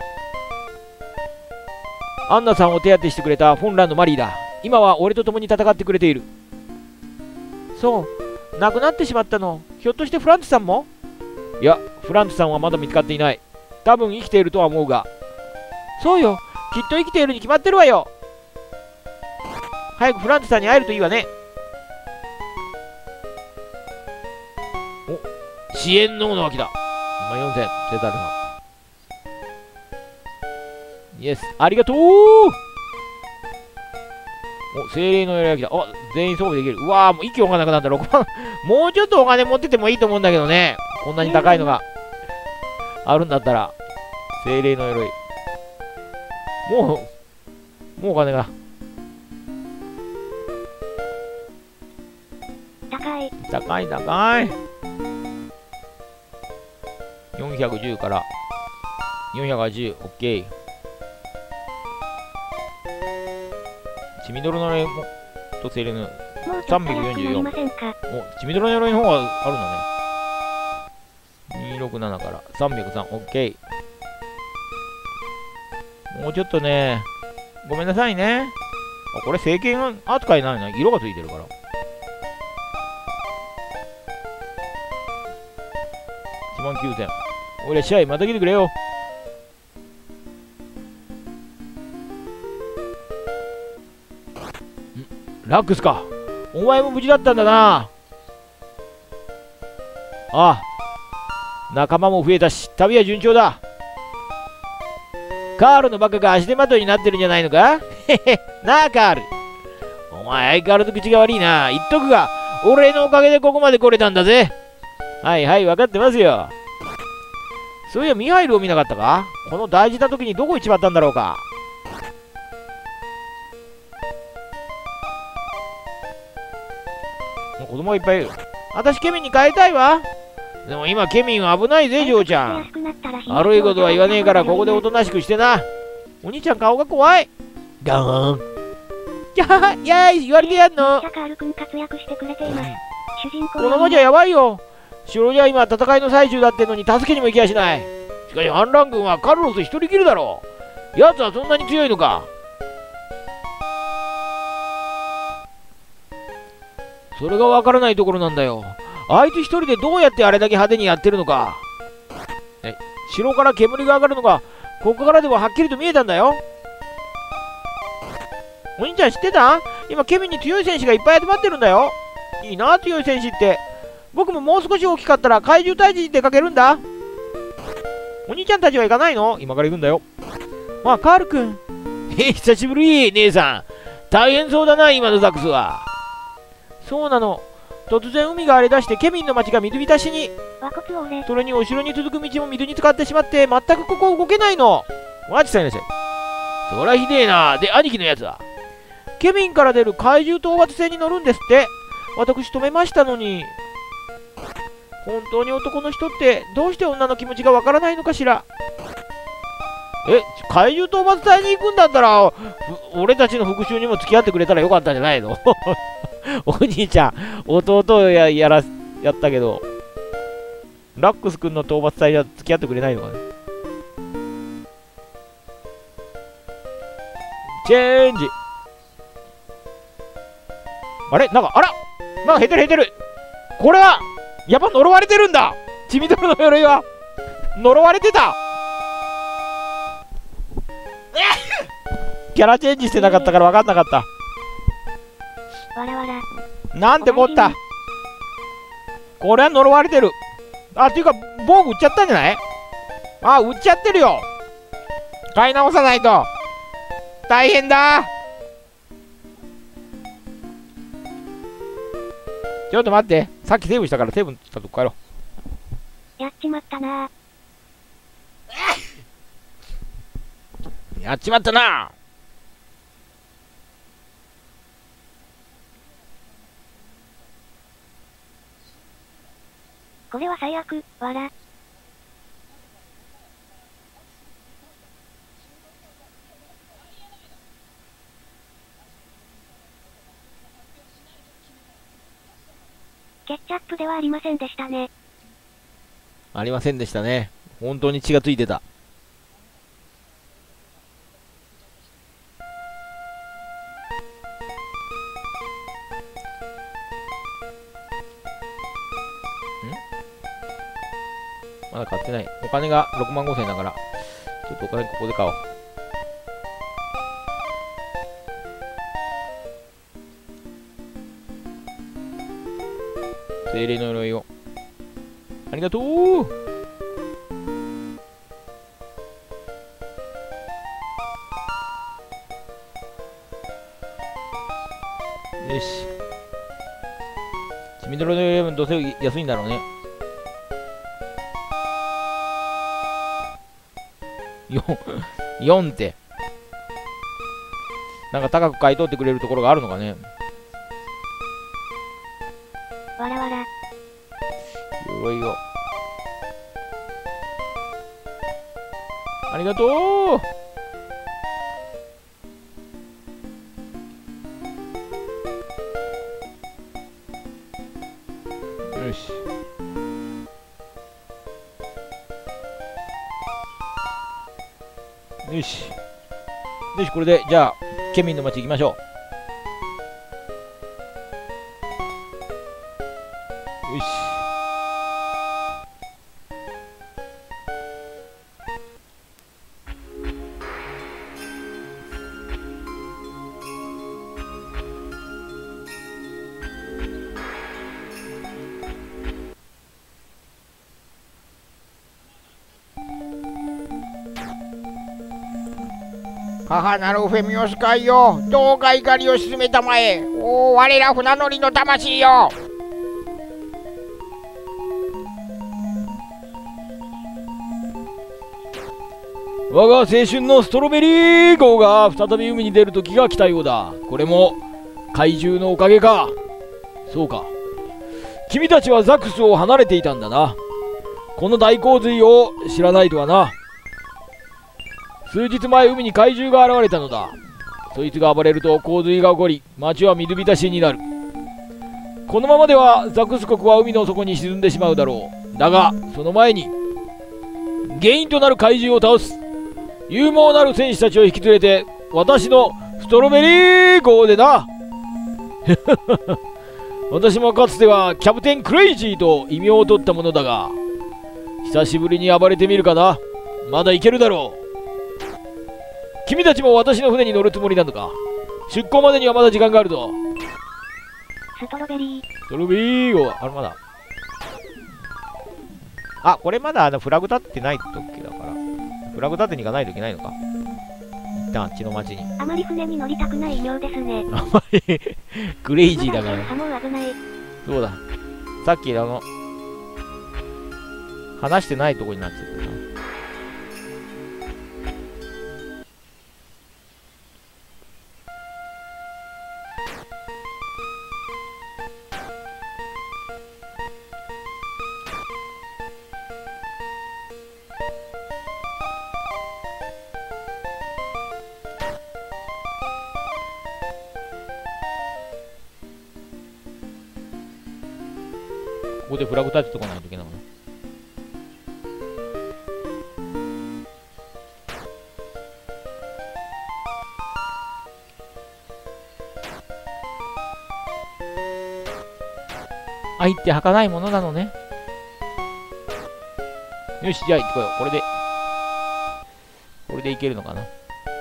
アンナさんを手当てしてくれたフォンランのマリーだ。今は俺と共に戦ってくれている。そう、亡くなってしまったの。ひょっとしてフランツさんも？いや、フランツさんはまだ見つかっていない。多分生きているとは思うが。そうよ、きっと生きているに決まってるわよ。早くフランツさんに会えるといいわね。 お、支援のの脇だ。 今よんせん、セザルさん。イエス、ありがとう。お、精霊の鎧が来た。お、全員装備できる。うわー、もう息がなくなった。ろくまん。もうちょっとお金持っててもいいと思うんだけどね。こんなに高いのがあるんだったら。精霊の鎧。もう、もうお金が。 高い高い。よんひゃくじゅうからよんひゃくはちじゅう、オッケー。血みどろの鎧もとセレヌさんびゃくよんじゅうよん。お、血みどろの鎧の方があるんだね。にひゃくろくじゅうななからさんびゃくさん、オッケー。もうちょっとね、ごめんなさいね。あ、これ聖剣扱いないな。色がついてるから。いちまんきゅうせん。おいらっしゃい、また来てくれよ。ラックスか。お前も無事だったんだな。ああ、仲間も増えたし、旅は順調だ。カールのバカが足手まといになってるんじゃないのか。へへ、なあカール。お前相変わらず口が悪いな。言っとくが、俺のおかげでここまで来れたんだぜ。はいはい、分かってますよ。そういやミハイルを見なかったか。この大事な時にどこ行っちまったんだろうか。子供がいっぱいいる。私ケミンに帰りたいわ。でも今ケミンは危ないぜ、ジョーちゃん。悪いことは言わねえからここでおとなしくしてな。お兄ちゃん顔が怖い。ガーン。やはやーい、言われてやんの。このままじゃやばいよ。城じゃ今戦いの最中だってのに助けにも行きやしない。しかし反乱軍はカルロス一人きりだろう。奴はそんなに強いのか。それがわからないところなんだよ。あいつ一人でどうやってあれだけ派手にやってるのか。え、城から煙が上がるのがここからでもはっきりと見えたんだよ。お兄ちゃん知ってた？今ケミンに強い戦士がいっぱい集まってるんだよ。いいな、強い戦士って。僕ももう少し大きかったら怪獣退治に出かけるんだ。お兄ちゃんたちは行かないの？今から行くんだよ。あ、カール君。へ、久しぶり、姉さん。大変そうだな、今のザックスは。そうなの。突然海が荒れ出してケミンの町が水浸しに。それにお城に続く道も水に浸かってしまって全くここ動けないの。マジさんいらっしゃい。そりゃひでえな。で、兄貴のやつはケミンから出る怪獣討伐戦に乗るんですって。私止めましたのに。本当に男の人ってどうして女の気持ちがわからないのかしら。え、怪獣討伐隊に行くんだったら俺たちの復讐にも付き合ってくれたらよかったんじゃないの。お兄ちゃん、弟を や, や, らやったけど、ラックス君の討伐隊は付き合ってくれないのかね。チェンジ。あれなんか、あらなんか減ってる減ってる。これは、やっぱ呪われてるんだ。血みどろの鎧は、呪われてた。キャラチェンジしてなかったから分かんなかった。 わらわらなんて思った。これは呪われてる。あ、っていうか防具売っちゃったんじゃない？あ、売っちゃってるよ。買い直さないと大変だ。ちょっと待って、さっきセーブしたからセーブしたとこ帰ろう。やっちまったな。 やっちまったな。 これは最悪、わら。ケチャップではありませんでしたね。 ありませんでしたね。本当に血がついてた。まだ買ってない。お金がろくまんごせんだから、ちょっとお金ここで買おう。精霊の鎧を。ありがとう。よし。血みどろの鎧もどうせ安いんだろうね。よんってなんか高く買い取ってくれるところがあるのかね。 わらわらごいよ。ありがとう。よし。よし。よし、これで、じゃあ、県民の町行きましょう。よし。 母なるフェミオス海よ、どうか怒りを鎮めたまえ。おお、我ら船乗りの魂よ。 我が青春のストロベリー号が再び海に出る時が来たようだ。これも怪獣のおかげか。そうか。君たちはザクスを離れていたんだな。この大洪水を知らないとはな。数日前、海に怪獣が現れたのだ。そいつが暴れると洪水が起こり、町は水浸しになる。このままではザクス国は海の底に沈んでしまうだろう。だがその前に原因となる怪獣を倒す。勇猛なる戦士たちを引き連れて私のストロベリー号でな。私もかつてはキャプテンクレイジーと異名を取ったものだが、久しぶりに暴れてみるかな。まだいけるだろう。君たちも私の船に乗るつもりなのか。出港までにはまだ時間があるぞ。 ストロベリー。 ストロベリー号、あれまだ。 あ、これまだあのフラグ立ってない時だから。フラグ立てに行かないといけないのか。一旦あっちの町に。 あまり船に乗りたくない異名ですね。 あまりクレイジーだから。 もう危ない。 そうだ。さっきあの、話してないとこになっちゃったな。ここでフラグ立ててこないといけないのかな。愛って儚いものなのね。よし、じゃあ行ってこよう。これで、これでいけるのかな。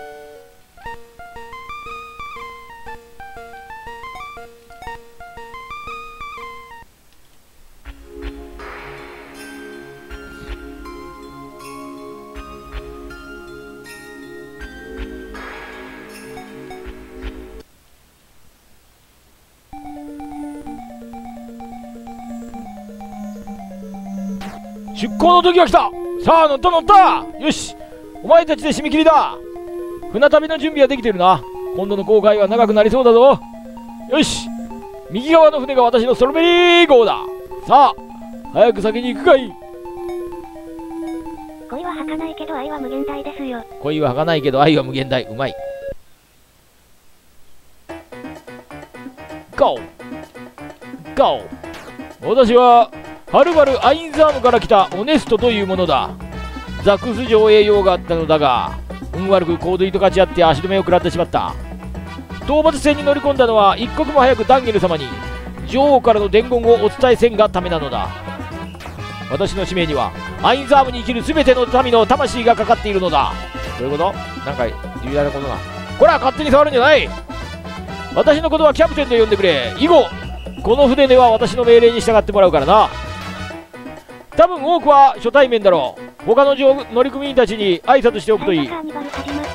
出港の時が来た。さあ乗った乗った。よし、お前たちで締め切りだ。船旅の準備はできてるな。今度の航海は長くなりそうだぞ。よし、右側の船が私のストロベリー号だ。さあ早く先に行くがいい。 恋は儚いけど愛は無限大ですよ。 恋は儚いけど愛は無限大。うまい。ゴーゴー。私ははるばるアインザームから来たオネストというものだ。ザクス城へ用があったのだが、運悪く洪水と勝ち合って足止めを食らってしまった。討伐戦に乗り込んだのは一刻も早くダンゲル様に女王からの伝言をお伝えせんがためなのだ。私の使命にはアインザームに生きる全ての民の魂がかかっているのだ。どういうこと？なんか重大なことだ。こら勝手に触るんじゃない。私のことはキャプテンと呼んでくれ。以後この船では私の命令に従ってもらうからな。多分多くは初対面だろう。他の乗組員たちに挨拶しておくといい。 カーニバル始まった。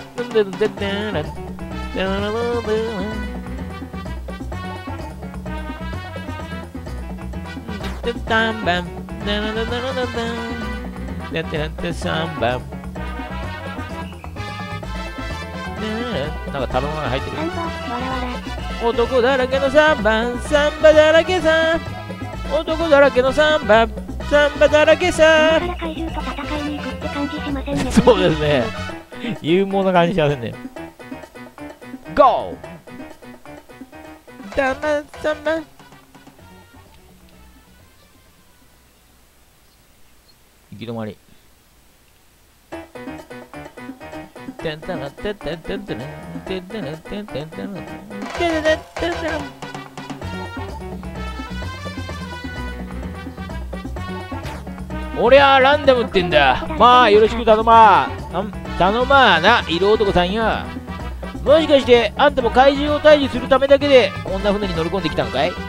なんか頼むのが入ってる。 サンバ、わらわら。 男だらけのサンバ、サンバだらけさ。 男だらけのサンバ、サンバだらけさ。 今から怪獣と戦いに行くって感じしませんね。 そうですね。勇猛な感じしませんね。ゴーダマサマ。行き止まり。テンタラテンテンテンテンテンテンテンテンテンテンテンテンテンテン。俺はランダムってんだ。まあよろしく頼まあん頼まあな、色男さんよ。もしかしてあんたも怪獣を退治するためだけでこんな船に乗り込んできたのかい？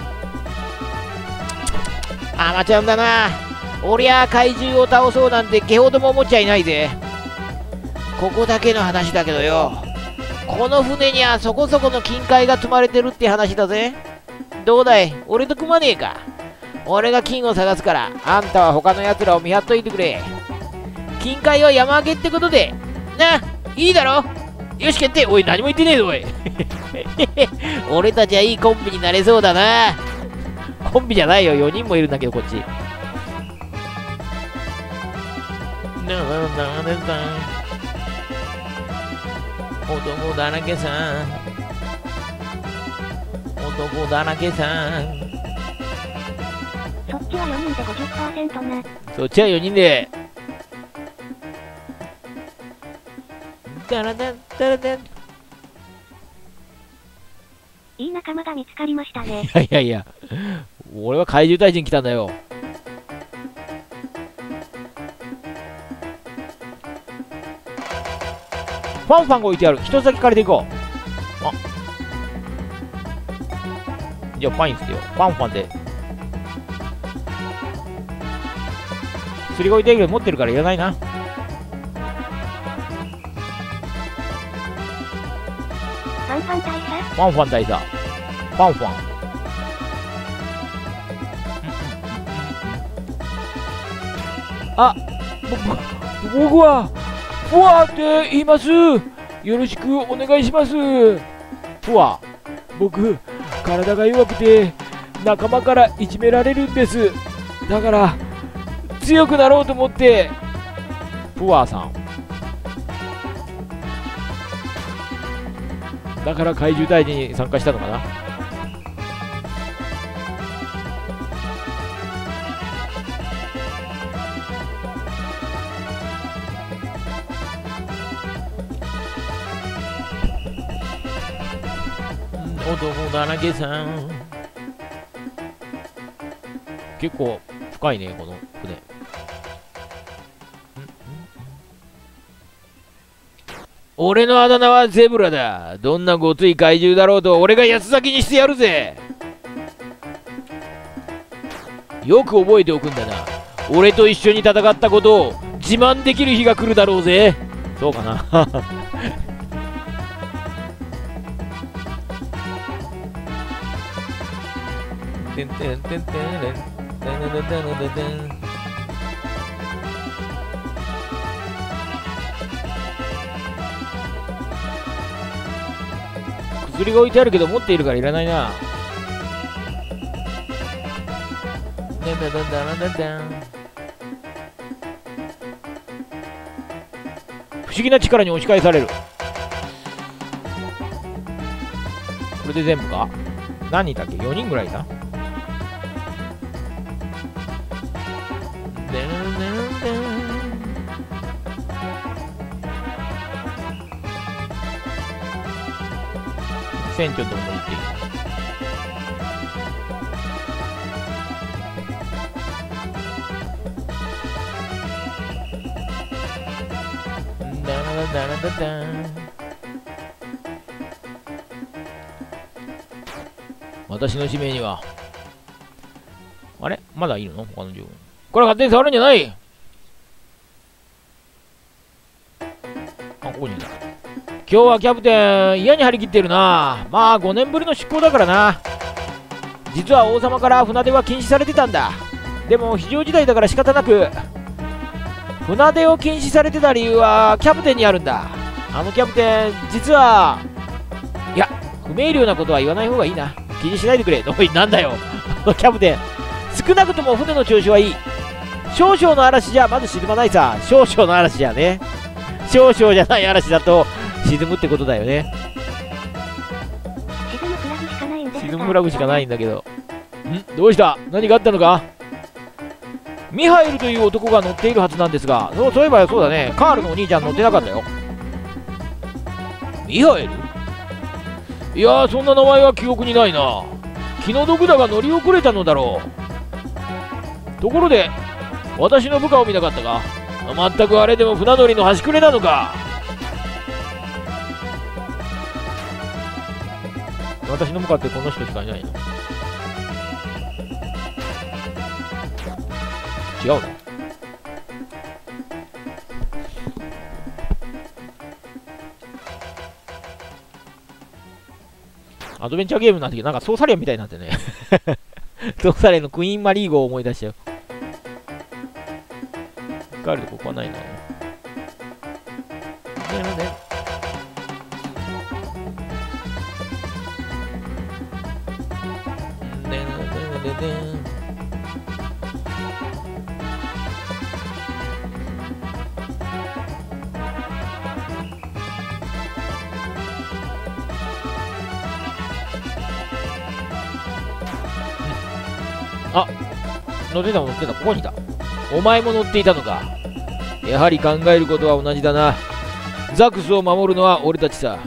アマちゃんだな。俺は怪獣を倒そうなんて毛ほども思っちゃいないぜ。ここだけの話だけどよ、この船にはそこそこの金塊が積まれてるって話だぜ。どうだい、俺と組まねえか。俺が金を探すから、あんたは他の奴らを見張っといてくれ。金塊は山分けってことで。な、いいだろ。よし決定。おい、何も言ってねえぞ、おい。俺たちはいいコンビになれそうだな。コンビじゃないよ、よにんもいるんだけど、こっち。男だらけさ。男だらけさ。 そっちはよにんで ごじゅっパーセント な。 そっちはよにんで。ダラダンダラダン。 いい仲間が見つかりましたね。 いやいやいや、俺は怪獣退治に来たんだよ。ファンファンが置いてある。一つだけ借りていこう。あ、じゃあファインっすよ。ファンファンで。釣りが置いてあるけど持ってるからいらないな。 ファンファン大佐。 ファンファン大佐。ファンファン。あ、ぼ、ぼ、僕は、フワって言います。よろしくお願いします。フワ、僕、体が弱くて、仲間からいじめられるんです。だから、強くなろうと思って、フワさん。だから怪獣退治に参加したのかな。男だらけさん。結構深いね、この船。俺のあだ名はゼブラだ。どんなごつい怪獣だろうと俺が八つ裂きにしてやるぜ。よく覚えておくんだな。俺と一緒に戦ったことを自慢できる日が来るだろうぜ。そうかな。てんてんてんてんてんてんてんてんてん。薬が置いてあるけど持っているからいらないな。不思議な力に押し返される。これで全部か。何人いたっけ？ よ 人ぐらいいた。船長とも言っていい。ダラダラダダン。私の使命にはあれまだいるの他の従業員。これ勝手に触るんじゃない。あ、ここにいた。今日はキャプテン嫌に張り切ってるな。まあごねんぶりの出航だからな。実は王様から船出は禁止されてたんだ。でも非常事態だから仕方なく船出を禁止されてた理由はキャプテンにあるんだ。あのキャプテン実はいや不明瞭なことは言わない方がいいな。気にしないでくれ。おいなんだよキャプテン少なくとも船の調子はいい。少々の嵐じゃまず沈まないさ。少々の嵐じゃね。少々じゃない嵐だと沈むってことだよね。 沈むフラグしかないんですが。 沈むフラグしかないんだけど。んどうした？何があったのか？ミハエルという男が乗っているはずなんですが、そうそういえばそうだね。カールのお兄ちゃん乗ってなかったよ。ミハエル？いやー、そんな名前は記憶にないな。気の毒だが乗り遅れたのだろう。ところで私の部下を見なかったか？まったくあれでも船乗りの端くれなのか。私の部下ってこの人しかいないの？違うの？アドベンチャーゲームになってきて、なんかソーサリアンみたいになってね。ソーサリアンのクイーンマリーゴを思い出しちゃう。帰るとここはないな。ねえねえ。ねえねえねえねえ。あ、乗ってた乗ってた、ここにいた。お前も乗っていたのか。やはり考えることは同じだな。ザクスを守るのは俺たちさ。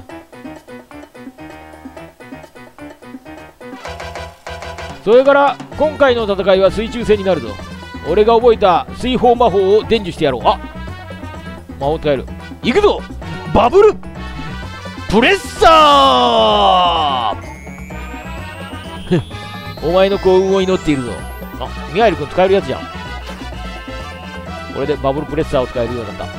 それから今回の戦いは水中戦になるぞ。俺が覚えた水砲魔法を伝授してやろう。あ、魔法使える。行くぞバブルプレッサーお前の幸運を祈っているぞ。あ、ミハエル君使えるやつじゃん。これでバブルプレッサーを使えるようになった。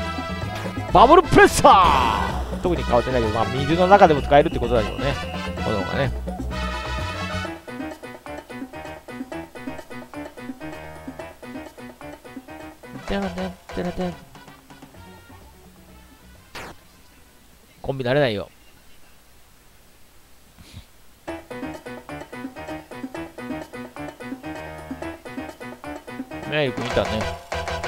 バブルプレッサー特に変わってないけど、まあ水の中でも使えるってことだけどね。この方がね。コンビ慣れないよ。ミハエル君いたね。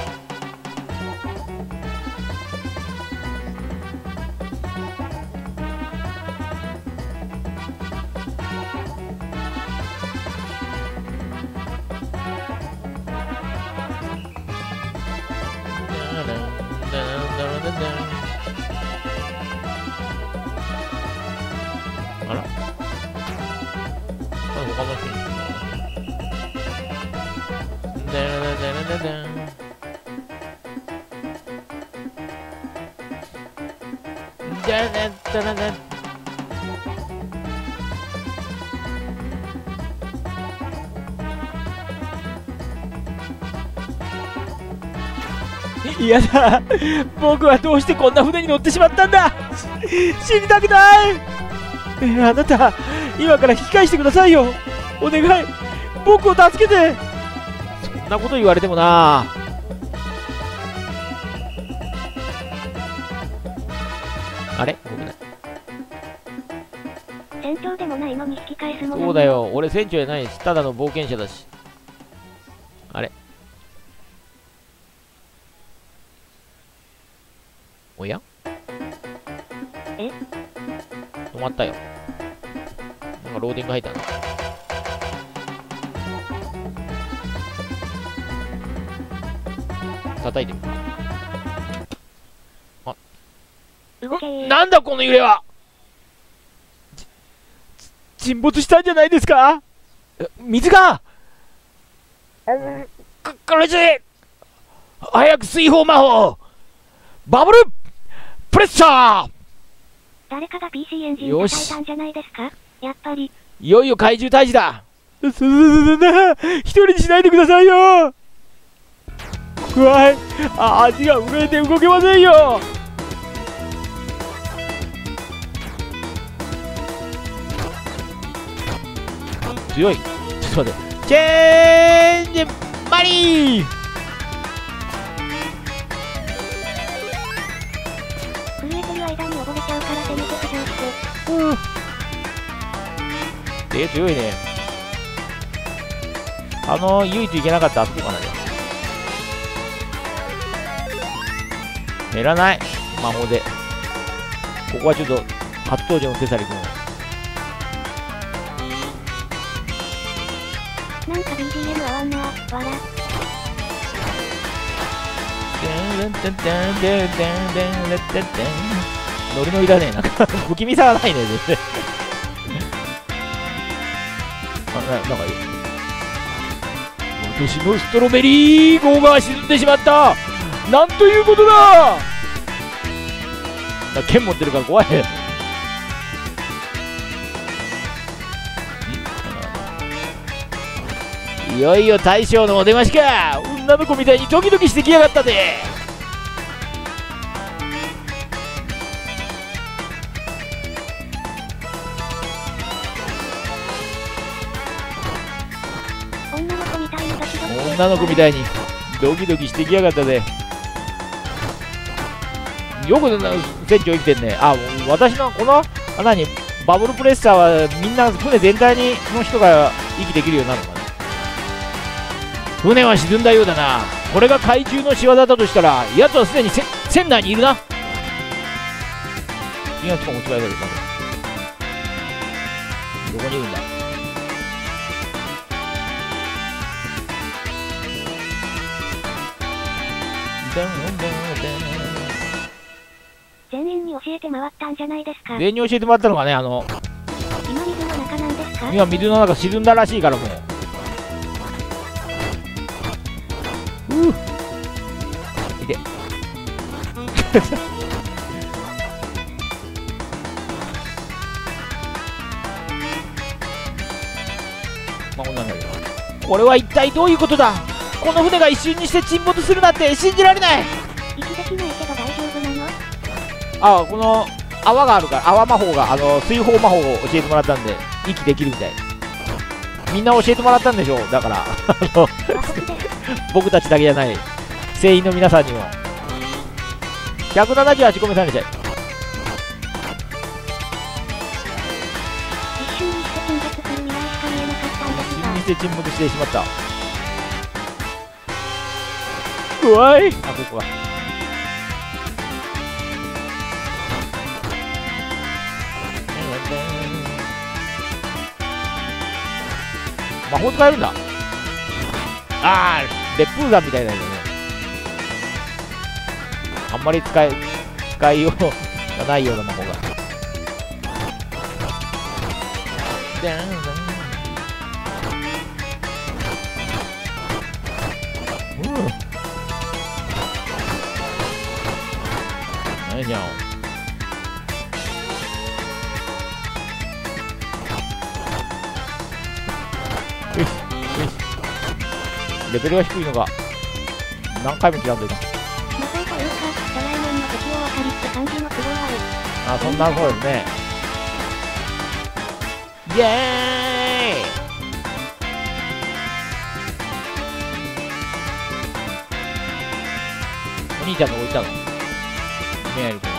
あら、これ他の人にしてもらうな。いやだ、僕はどうしてこんな船に乗ってしまったんだ。死にたくない。えー、あなた今から引き返してくださいよ。お願い、僕を助けて。そんなこと言われてもな。あれ、ごめんね。 船長でもないのに引き返すもの。 そうだよ、俺船長じゃないし、ただの冒険者だし。あれ、おや、 え、 止まったよ。なんかローディング入ったな。叩いてみる。あ、なんだこの揺れは。沈没したんじゃないですか。水がか苦しい。早く水砲魔法バブルプレッシャー。 誰かが ピーシー エンジンを叩いたんじゃないですか。やっぱりいよいよ怪獣退治だ。そそそそな一人にしないでくださいよ。怖い。あ、足が震えて動けませんよ。強い。ちょっと待って。チェンジマリー。 震えてる間に溺れちゃうからせめて浮上して。 うん。えー、強いね。 あの唯一いけなかったあそこかな。減らない魔法で。ここはちょっと初登場のセサリ君。 なんか ビージーエム 合わんな。わら。 ノリノリだね。なんか不気味さがないね全然。あななんかいい。私のストロベリー号が沈んでしまった。なんということだ。剣持ってるから怖い。いよいよ大将のお出ましか。女の子みたいにドキドキしてきやがったぜ。 女の子みたいにドキドキ。 女の子みたいにドキドキしてきやがったぜ。よく船長生きてんね。あ、私のこのあ何バブルプレッサーはみんな船全体にの人が息できるようになるのかな。船は沈んだようだな。これが海中の仕業だとしたら奴はすでに船内にいるな。気がつか持ち帰られるか。どこにいるんだ。 全員に教えて回ったんじゃないですか。 全員に教えてもらったのがね、あの今水の中なんですか。 今水の中沈んだらしいからもう。うういてまあこんなんだけど、これは一体どういうことだ。この船が一瞬にして沈没するなんて信じられない。 息できないけど大丈夫なの。 ああ、この泡があるから、泡魔法が、あの水泡魔法を教えてもらったんで息できるみたい。みんな教えてもらったんでしょう。だからあの僕たちだけじゃない全員の皆さんにも。ひゃくななじゅうはち個目さんでした。 一瞬にして沈没する未来しか見えなかったんですが。 一瞬にして沈没してしまった。怖い。あそこは魔法使えるんだ。あー、烈風山みたいなやつだね。あんまり使え使いようがないような魔法が。うん、何じゃん。よしよし、レベルが低いのが何回も切らんといかん。 魔法というかドラえもんの敵を分かりって感じの都合ある。 あ、そんなそうですね。イエーイ。お兄ちゃんが置いたのメアリ君。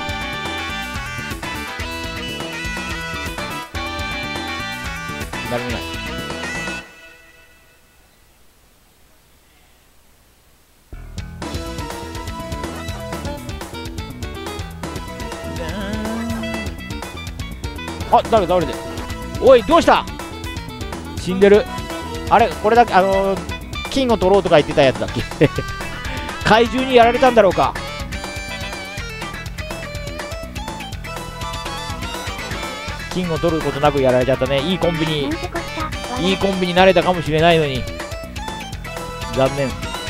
誰もいない。あ、誰誰で。おい、どうした。死んでる。あれ、これだけ、あのー、金を取ろうとか言ってたやつだっけ怪獣にやられたんだろうか。金を取ることなくやられちゃったね。いいコンビにいいコンビになれたかもしれないのに残念。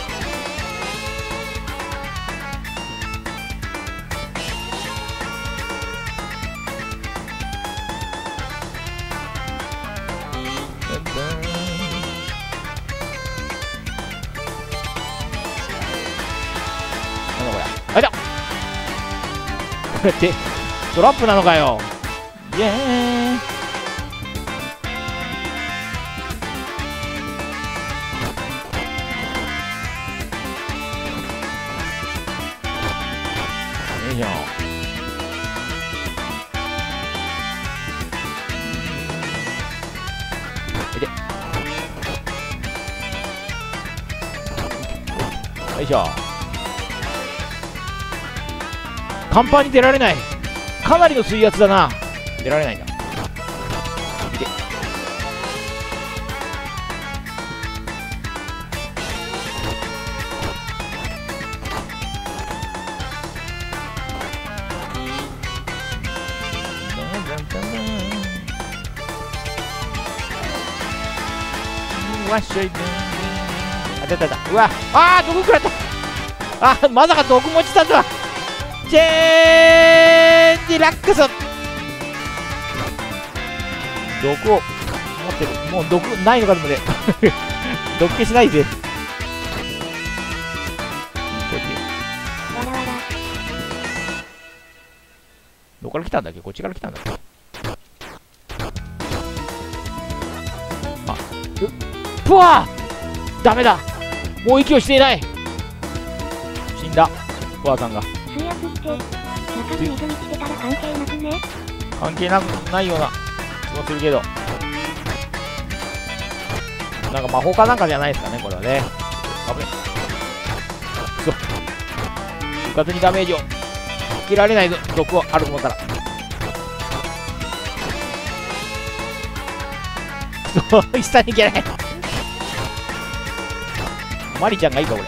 あいた。これってトラップなのかよ。イエーイ。よいしょ。いて。 よいしょ。甲板に出られない。かなりの水圧だな。出られないんだ。いけ。わっしょい。あ、出た出た。うわ、あー、毒食らった。あ、まさか毒持ちだとは。チェンジラックス。毒を持ってる。もう毒ないのかと思って毒消しないで。こっち。 わらわら。 どこから来たんだっけ？こっちから来たんだっけ？あ、うぷわー！ダメだ。もう息をしていない。死んだ。ぷわーさんが。 水圧って中に水にしてたら関係なくね。 関係なくないような気もするけど、なんか魔法かなんかじゃないですかね、これはね。危ねえ。くそ、うかずにダメージを受けられないぞ、毒をあるもんだら。くそ、下に行けない。マリちゃんがいいか、これ。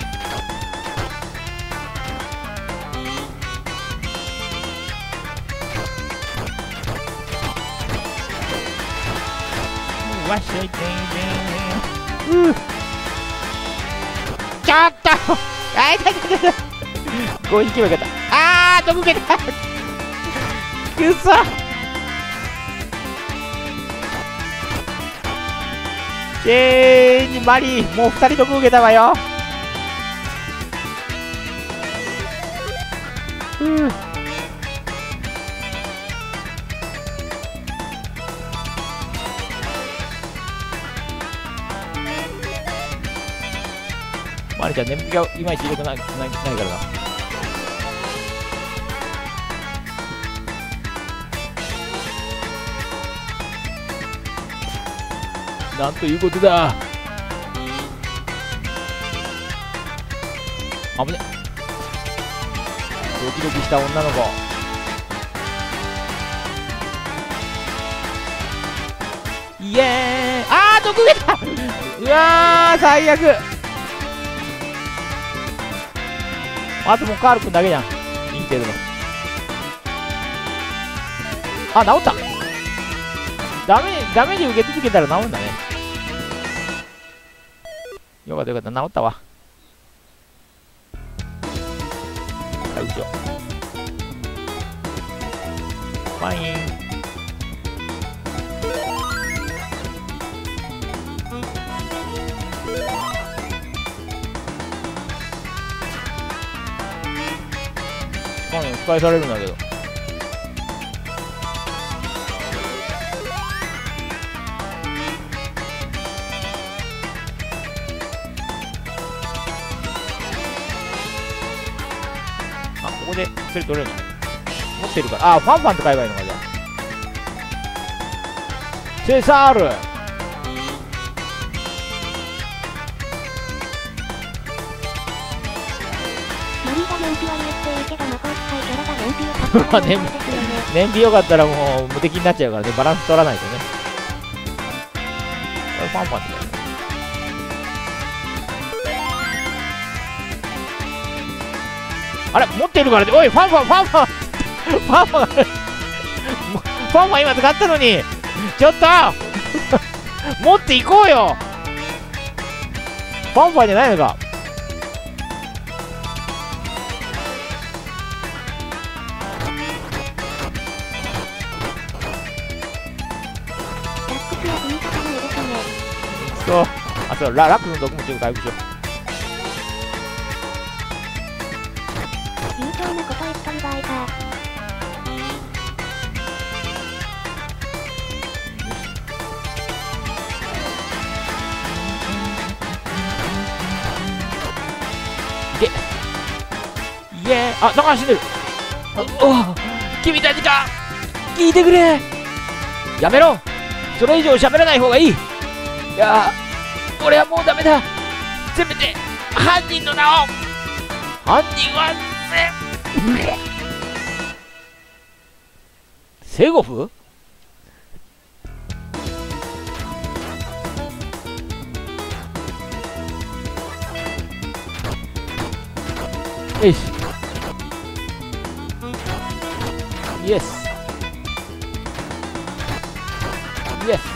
わっしょいてーうーちょっとあいたいたいたこう引けばよかった。あー毒受けたくそチェーンジマリーもうふたり毒受けたわよ。うーマリちゃん燃費がいまいち良くないないないからな。なんということだ。危ね。ドキドキした女の子。イエーイ。あー毒受けた。うわー最悪。あともうカールくんだけじゃん生きてるの。あ、治った。ダメダメージ受け続けたら治るんだね。よかったよかった、治ったわ。はい、後ろファイン。使いされるんだけど。あ、ここでそれ取れるの持ってるから。あ、ファンファンって買えばいいのかじゃあ。セサールまあ燃費良かったらもう無敵になっちゃうからね、バランス取らないとね。これファンファンってだよね。あれ持ってるからね。おいファンファンファンファンファンファンファンファン今使ったのにちょっと持っていこうよ。ファンファンじゃないのか。そう、あ、そう、ララックの毒もちょっと回復しよう。 流暢なこと言っとる場合か。 いけイエーイ。あ、中走んでる。おお君たちか聞いてくれ。やめろ。それ以上喋らない方がいい。いやー、俺はもうダメだ。せめて犯人の名を犯人はセセゴフ？よし。イエス。イエス。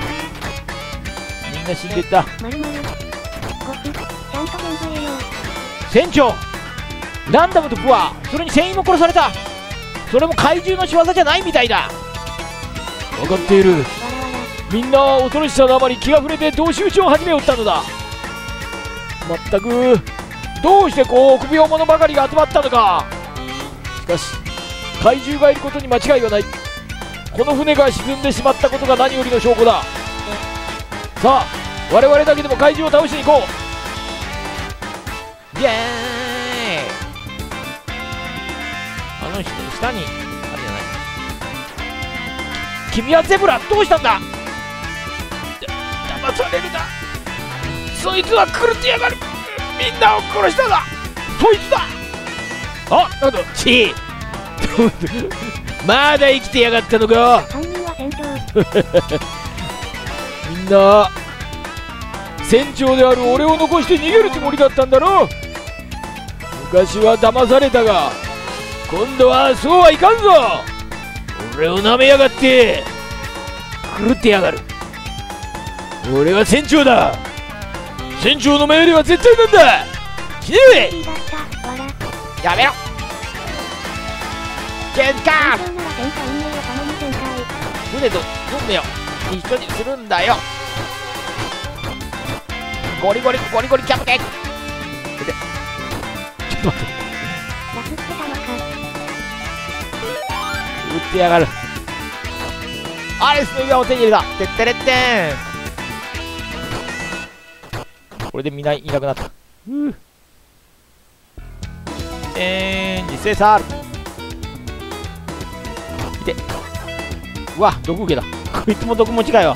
みんな死んでった。 まるまるゴフ、ちゃんと全部言えよ。 船長、ランダムとプア、それに船員も殺された。それも怪獣の仕業じゃないみたいだ。 分かっている。 わらわら。 みんな恐ろしさのあまり気が触れて同士討ちを始めよったのだ。まったくどうしてこう臆病者ばかりが集まったのか。しかし怪獣がいることに間違いはない。この船が沈んでしまったことが何よりの証拠だ。さあ我々だけでも怪獣を倒しに行こイエーイ。あの人下にあれじゃない。君はゼブラ、どうしたんだ。 う。騙されるな。そいつは狂ってやがる。みんなを殺しただ。そいつだ。あ、なんだチーまだ生きてやがったのか。 犯人は船長。 みんな船長である俺を残して逃げるつもりだったんだろう。昔は騙されたが今度はそうはいかんぞ。俺を舐めやがって狂ってやがる。俺は船長だ。船長の命令は絶対なんだ。ひねれ。 いいだったわら。 やめろ。チェンジカー。 船長なら船長運営を頼む船長。 船と船を一緒にするんだよ。ゴリゴリゴリゴリキャプテン。ちょっと待って、 ラスってたのか。 撃ってやがる。アレスの指輪を手に入れた。てってれってん。これでみんないなくなった。うーえー、実勢差ある。いて。うわ、毒受けだ。こいつも毒持ちかよ。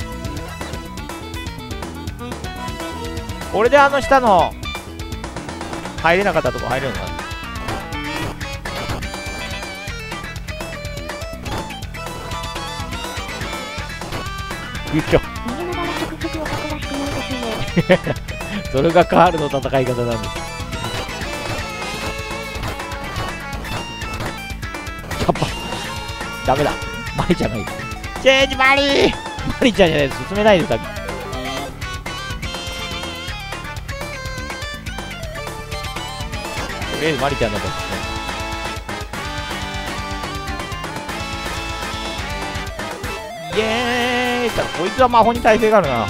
これであの下の入れなかったとこ入れるのかな。グッジョ。 逃げながら直接男らしくないですね。 それがカールの戦い方なんです。やっぱダメだ。マリちゃんがいい。チェンジマリー。マリちゃんじゃないと進めないでさっき。とりあえずマリちゃんだとイエーイ。ただこいつは魔法に耐性があるな。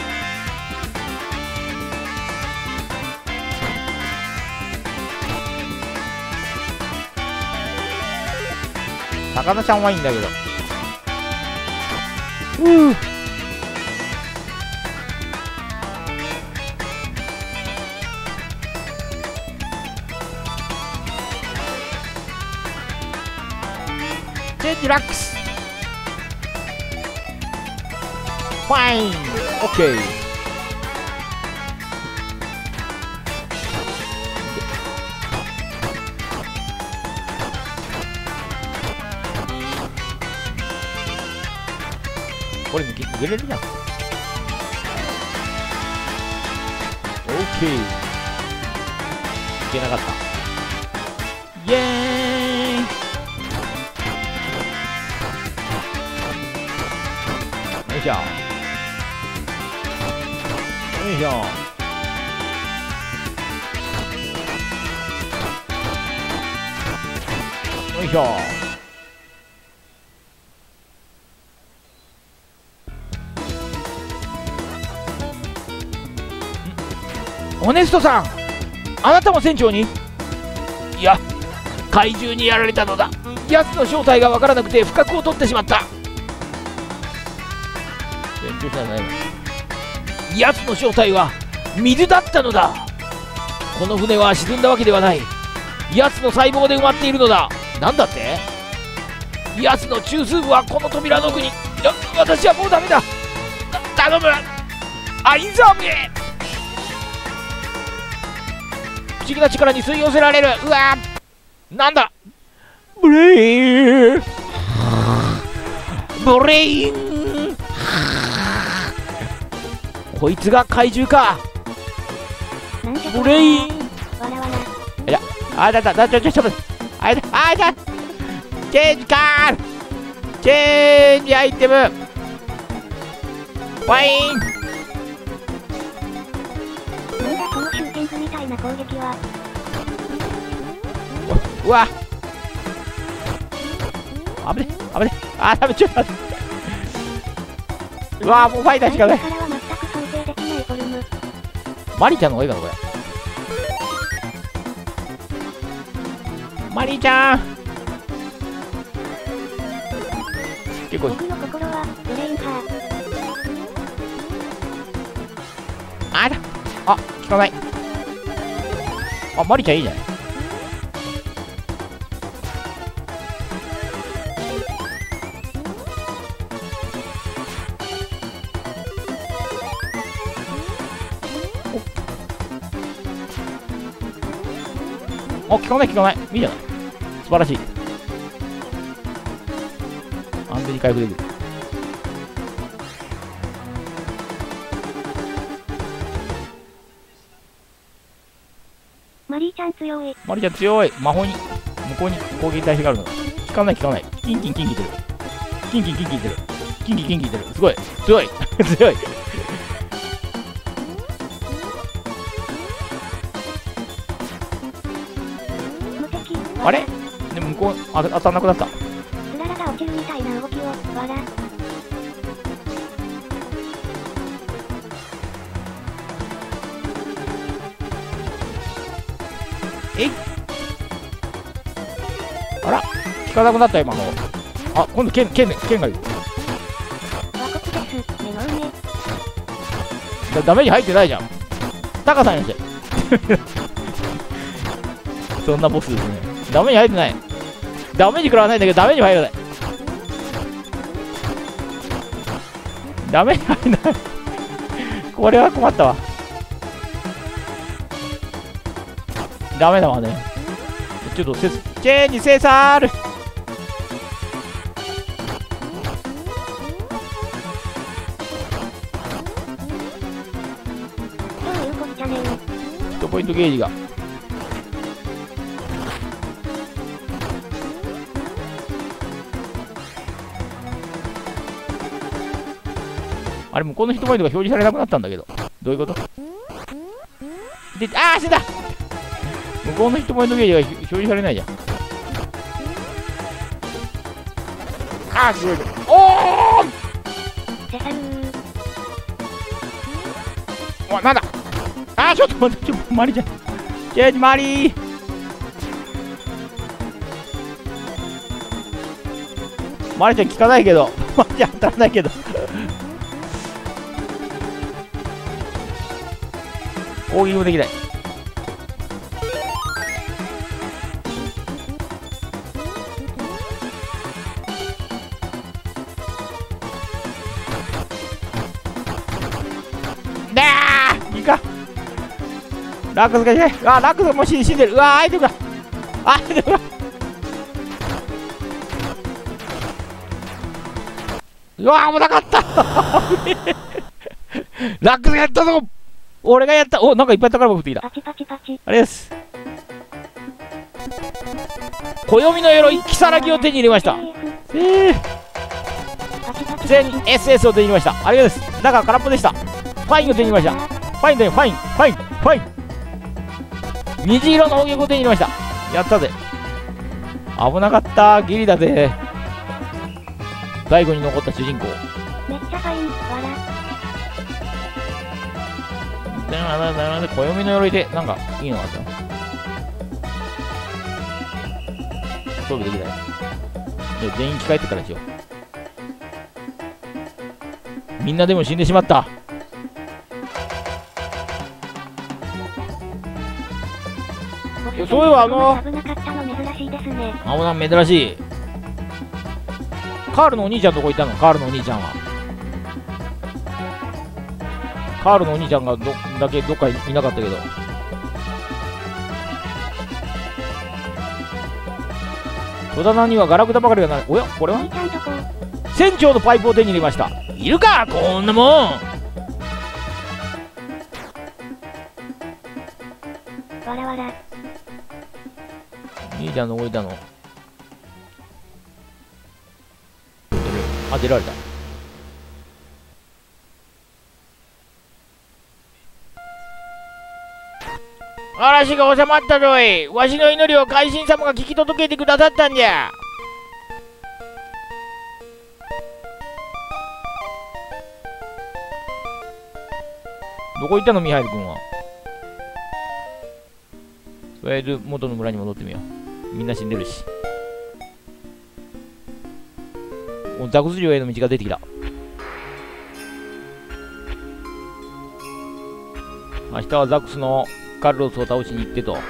魚ちゃんはいいんだけど。うーチェンジラックス。ファイン。オッケー。これ抜け抜けれるじゃん。オッケー。いけなかった。イエーイ。よいしょ。よいしょ。よいしょ。オネストさん、あなたも船長に？ いや怪獣にやられたのだ。奴の正体が分からなくて不覚を取ってしまった。 船長じゃないの？ 奴の正体は水だったのだ。この船は沈んだわけではない。奴の細胞で埋まっているのだ。なんだって？奴の中枢部はこの扉の奥に。私はもうダメだ。た頼むアインザームへ。 思議な力に吸い寄せられる。うわー、なんだ、ブレインブレインこいつが怪獣か。 なんじゃブレイン、 わらわら。 いや、あだだだちょちょちょあいだあいだチェンジカーチェンジアイテムワイン。 なんだそのシューティングみたいな攻撃は。 うわ危ね危ねあダメちょっと待ってうわもうファイターしかない。 からは全く想定できないフォルム。 マリちゃんの方がいいかなこれ。マリちゃん結構僕の心はブレイン派。 あだあ効かない。あマリちゃんいいじゃない。あ効かない効かない、いいじゃない、素晴らしい。安全に回復できる。 マリーちゃん強い。 マリちゃん強い。魔法に向こうに攻撃耐性があるの。効かない効かない。キンキンキンキンいってる。キンキンキンキンいってる。キンキンキンキンいってる。すごい強い強い。 無敵。 あれでも向こうあ当たんなくなった。 つららが落ちるみたいな動きを。わら。 えいあら効かなくなった今の。あ今度剣剣剣がいる。 わこつです。目の上。 だダメに入ってないじゃん。タカさんやしそんなボスですね。ダメに入ってない。ダメに食らわないんだけどダメに入らない。ダメに入らないこれは困ったわ。ダメだわね。ちょっとセスチェンジセサール。 どういうこっちゃねん。 ヒットポイントゲージがあれ向こうのヒットポイントが表示されなくなったんだけど、どういうことで、あー死んだ。向こうのヒットポイントゲージが表示されないじゃん。あーすごい。おーセサルー。 おなんだあーちょっと待って、ちょっとマリちゃんチェンジマリー。マリちゃん効かないけどマリちゃん当たらないけど攻撃もできない。だーいいかラックスがいない。あラックスがもう死ん死んでる。うわーアイテムがアイテムがうわー危なかったラックスがやったぞ。俺がやった。おなんかいっぱい宝箱降ってきた。 パチパチパチ。 あれです。暦の鎧、如月を手に入れました。えー、 パチパチ。 全 エスエス を手に入れました。ありがとうございます。だから空っぽでした。ファインを手に入れました。ファインだよ、ファイン、ファイン、ファイン。虹色の宝玉を手に入れました。やったぜ。危なかった。ギリだぜ。最後に残った主人公。 めっちゃファイン。わら。 ななななな暦の鎧でなんかいいのがあったの。装備できない。じゃあ全員着替えてからしよう。みんなでも死んでしまった。いやそういえばあの危なかったの珍しいですね。 あおな珍しい。カールのお兄ちゃんのとこいたの。カールのお兄ちゃんはカールのお兄ちゃんがどだけどっかいなかったけど。 戸棚にはガラクタばかりがない。おやこれは兄ちゃんとこ船長のパイプを手に入れました。 いるかこんなもん。 わらわら。 兄ちゃんの動いたの。あ、出られた。 嵐が収まったぞい。わしの祈りを海神様が聞き届けてくださったんじゃ。 どこ行ったのミハイル君は。とりあえず元の村に戻ってみよう。みんな死んでるし。おザクス城への道が出てきた。明日はザクスのカルロスを倒しに行ってと。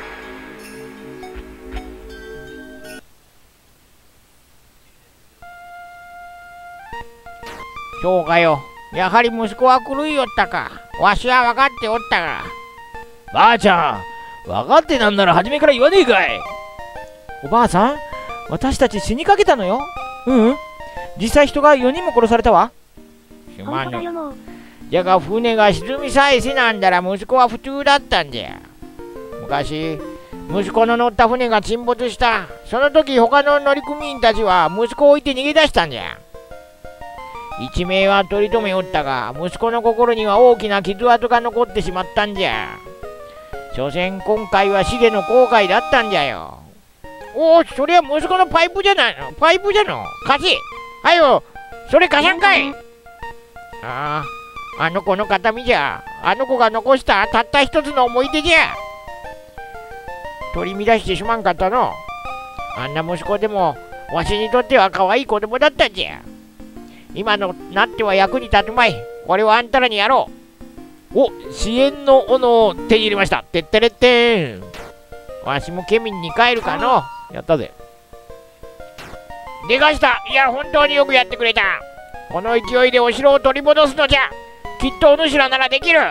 そうかよ。やはり息子は狂いよったか。わしは分かっておったが。ばあちゃん、分かってなんなら初めから言わねえかい。 おばあさん、私たち死にかけたのよ。うん、実際人がよにんも殺されたわ。 すまぬ本当だよ。もう。 じゃが船が沈みさえせなんだら息子は普通だったんじゃ。昔息子の乗った船が沈没した。その時他の乗組員たちは息子を置いて逃げ出したんじゃ。一命は取り留めおったが息子の心には大きな傷跡が残ってしまったんじゃ。所詮今回は死での後悔だったんじゃよ。おお、それは息子のパイプじゃないの。パイプじゃの貸し。はよそれ貸さんかい。ああ、あの子の形見じゃ。あの子が残したたった一つの思い出じゃ。取り乱してしまんかったの。あんな息子でもわしにとっては可愛い子供だったんじゃ。今のなっては役に立つまい。これはあんたらにやろう。お、支援の斧を手に入れました。てってれってん。わしもケミンに帰るかの。 やったぜ。 でかした。いや、本当によくやってくれた。この勢いでお城を取り戻すのじゃ。きっとお主らならできる。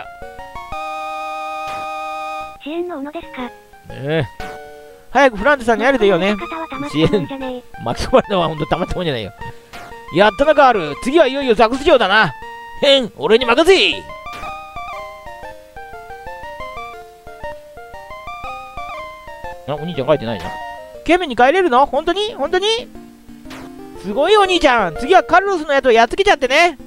支援の斧ですか。 ええ、早くフランツさんにやれてよね。 方はたまったもんじゃねえ。 巻き込まれたのはほんとたまったもんじゃないよ。やったなカール。次はいよいよザクス城だな。 へん、俺に任せ。 あ、お兄ちゃん帰ってないじゃん。ケミンに帰れるの？本当に？本当に？すごいお兄ちゃん。次はカルロスのやつをやっつけちゃってね。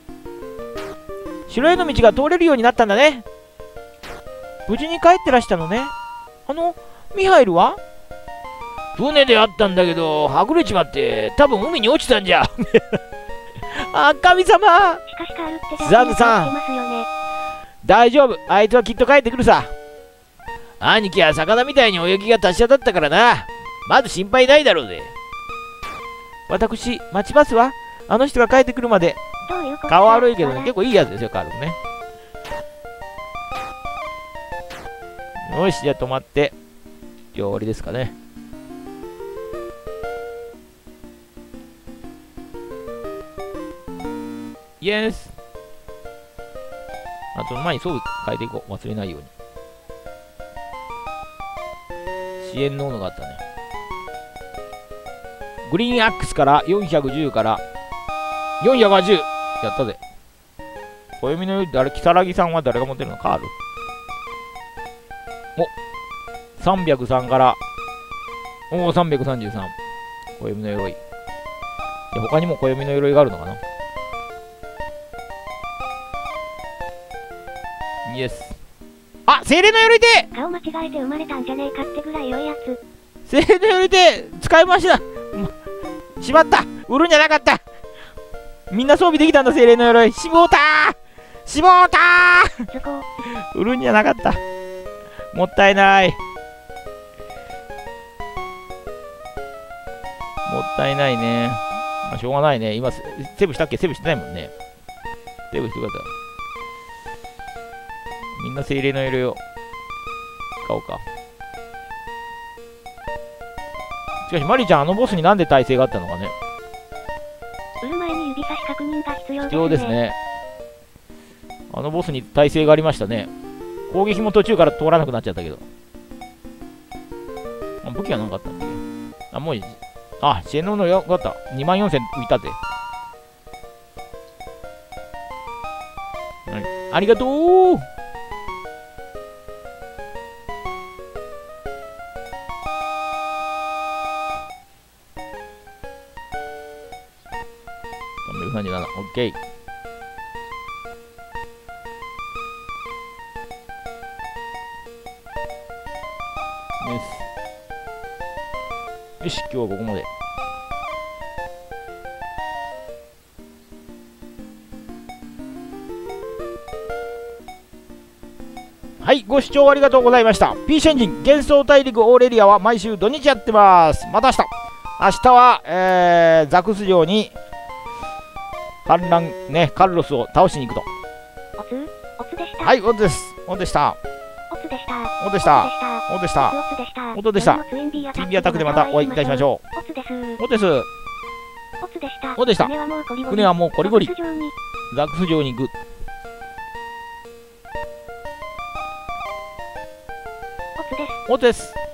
城への道が通れるようになったんだね。無事に帰ってらしたのね。あの、ミハイルは？ 船であったんだけど、はぐれちまって、多分海に落ちたんじゃ。 あ、神様。 しかしカールってザムさんいますよね。 大丈夫。あいつはきっと帰ってくるさ。 兄貴は魚みたいに泳ぎが達者だったからな。まず心配ないだろうぜ。 私、待ちますわ。あの人が帰ってくるまで。 どういうこと？ 顔悪いけどね、 わら結構いいやつですよ、カールもね。よし、じゃあ止まって。今日終わりですかね。イエス。あ、その前に装備変えていこう。忘れないように。支援の斧があったね。グリーンアックスからよんひゃくじゅうからよんひゃくはちじゅう。やったぜ。暦のより誰、キサラギさんは誰が持ってるの？カール。お、さんびゃくさんから、おお、さんびゃくさんじゅうさん。暦の鎧。いや、他にも暦の鎧があるのかな？イエス。あ、精霊の鎧で顔間違えて生まれたんじゃねえかってぐらい良いやつ。 精霊の鎧で使いました。ましまった、売るんじゃなかった。みんな装備できたんだ、精霊の鎧。しもうたーしもうたー都合。 売るんじゃなかった。もったいない。もったいないね。まあ、しょうがないね。今、セーブしたっけ？セーブしてないもんね。セーブしてください。みんな精霊の鎧を買おうか。しかし、マリちゃん、あのボスになんで耐性があったのかね。 売る前に指差し確認が必要ですね。 必要ですね。あのボスに耐性がありましたね。攻撃も途中から通らなくなっちゃったけど。あ、武器は何かあったっけ？あ、もうあ、シェノのよかった。にまんよんせん浮いたぜ。はい、ありがとう。さんびゃくさんじゅうなな、オッケー。よし、今日はここまで。はい、ご視聴ありがとうございました。ピーシー エンジン幻想大陸オーレリアは毎週土日やってます。また明日。明日は、えー、ザクス城に反乱ね、カルロスを倒しに行くと。 おつ、おつでした。 はい、おつです。おつでした。 おつでした。 おつでした。おつでした。 おつでした。 おつでした。 ツインビーツインビーアタックでまたお会いいたしましょう。おつです。 う。おつです。 おつでした。 おつでした。 船はもうコリゴリ。 船はもうコリゴリ。 ザクス城にザクス城に行く。 おつです。 おつです。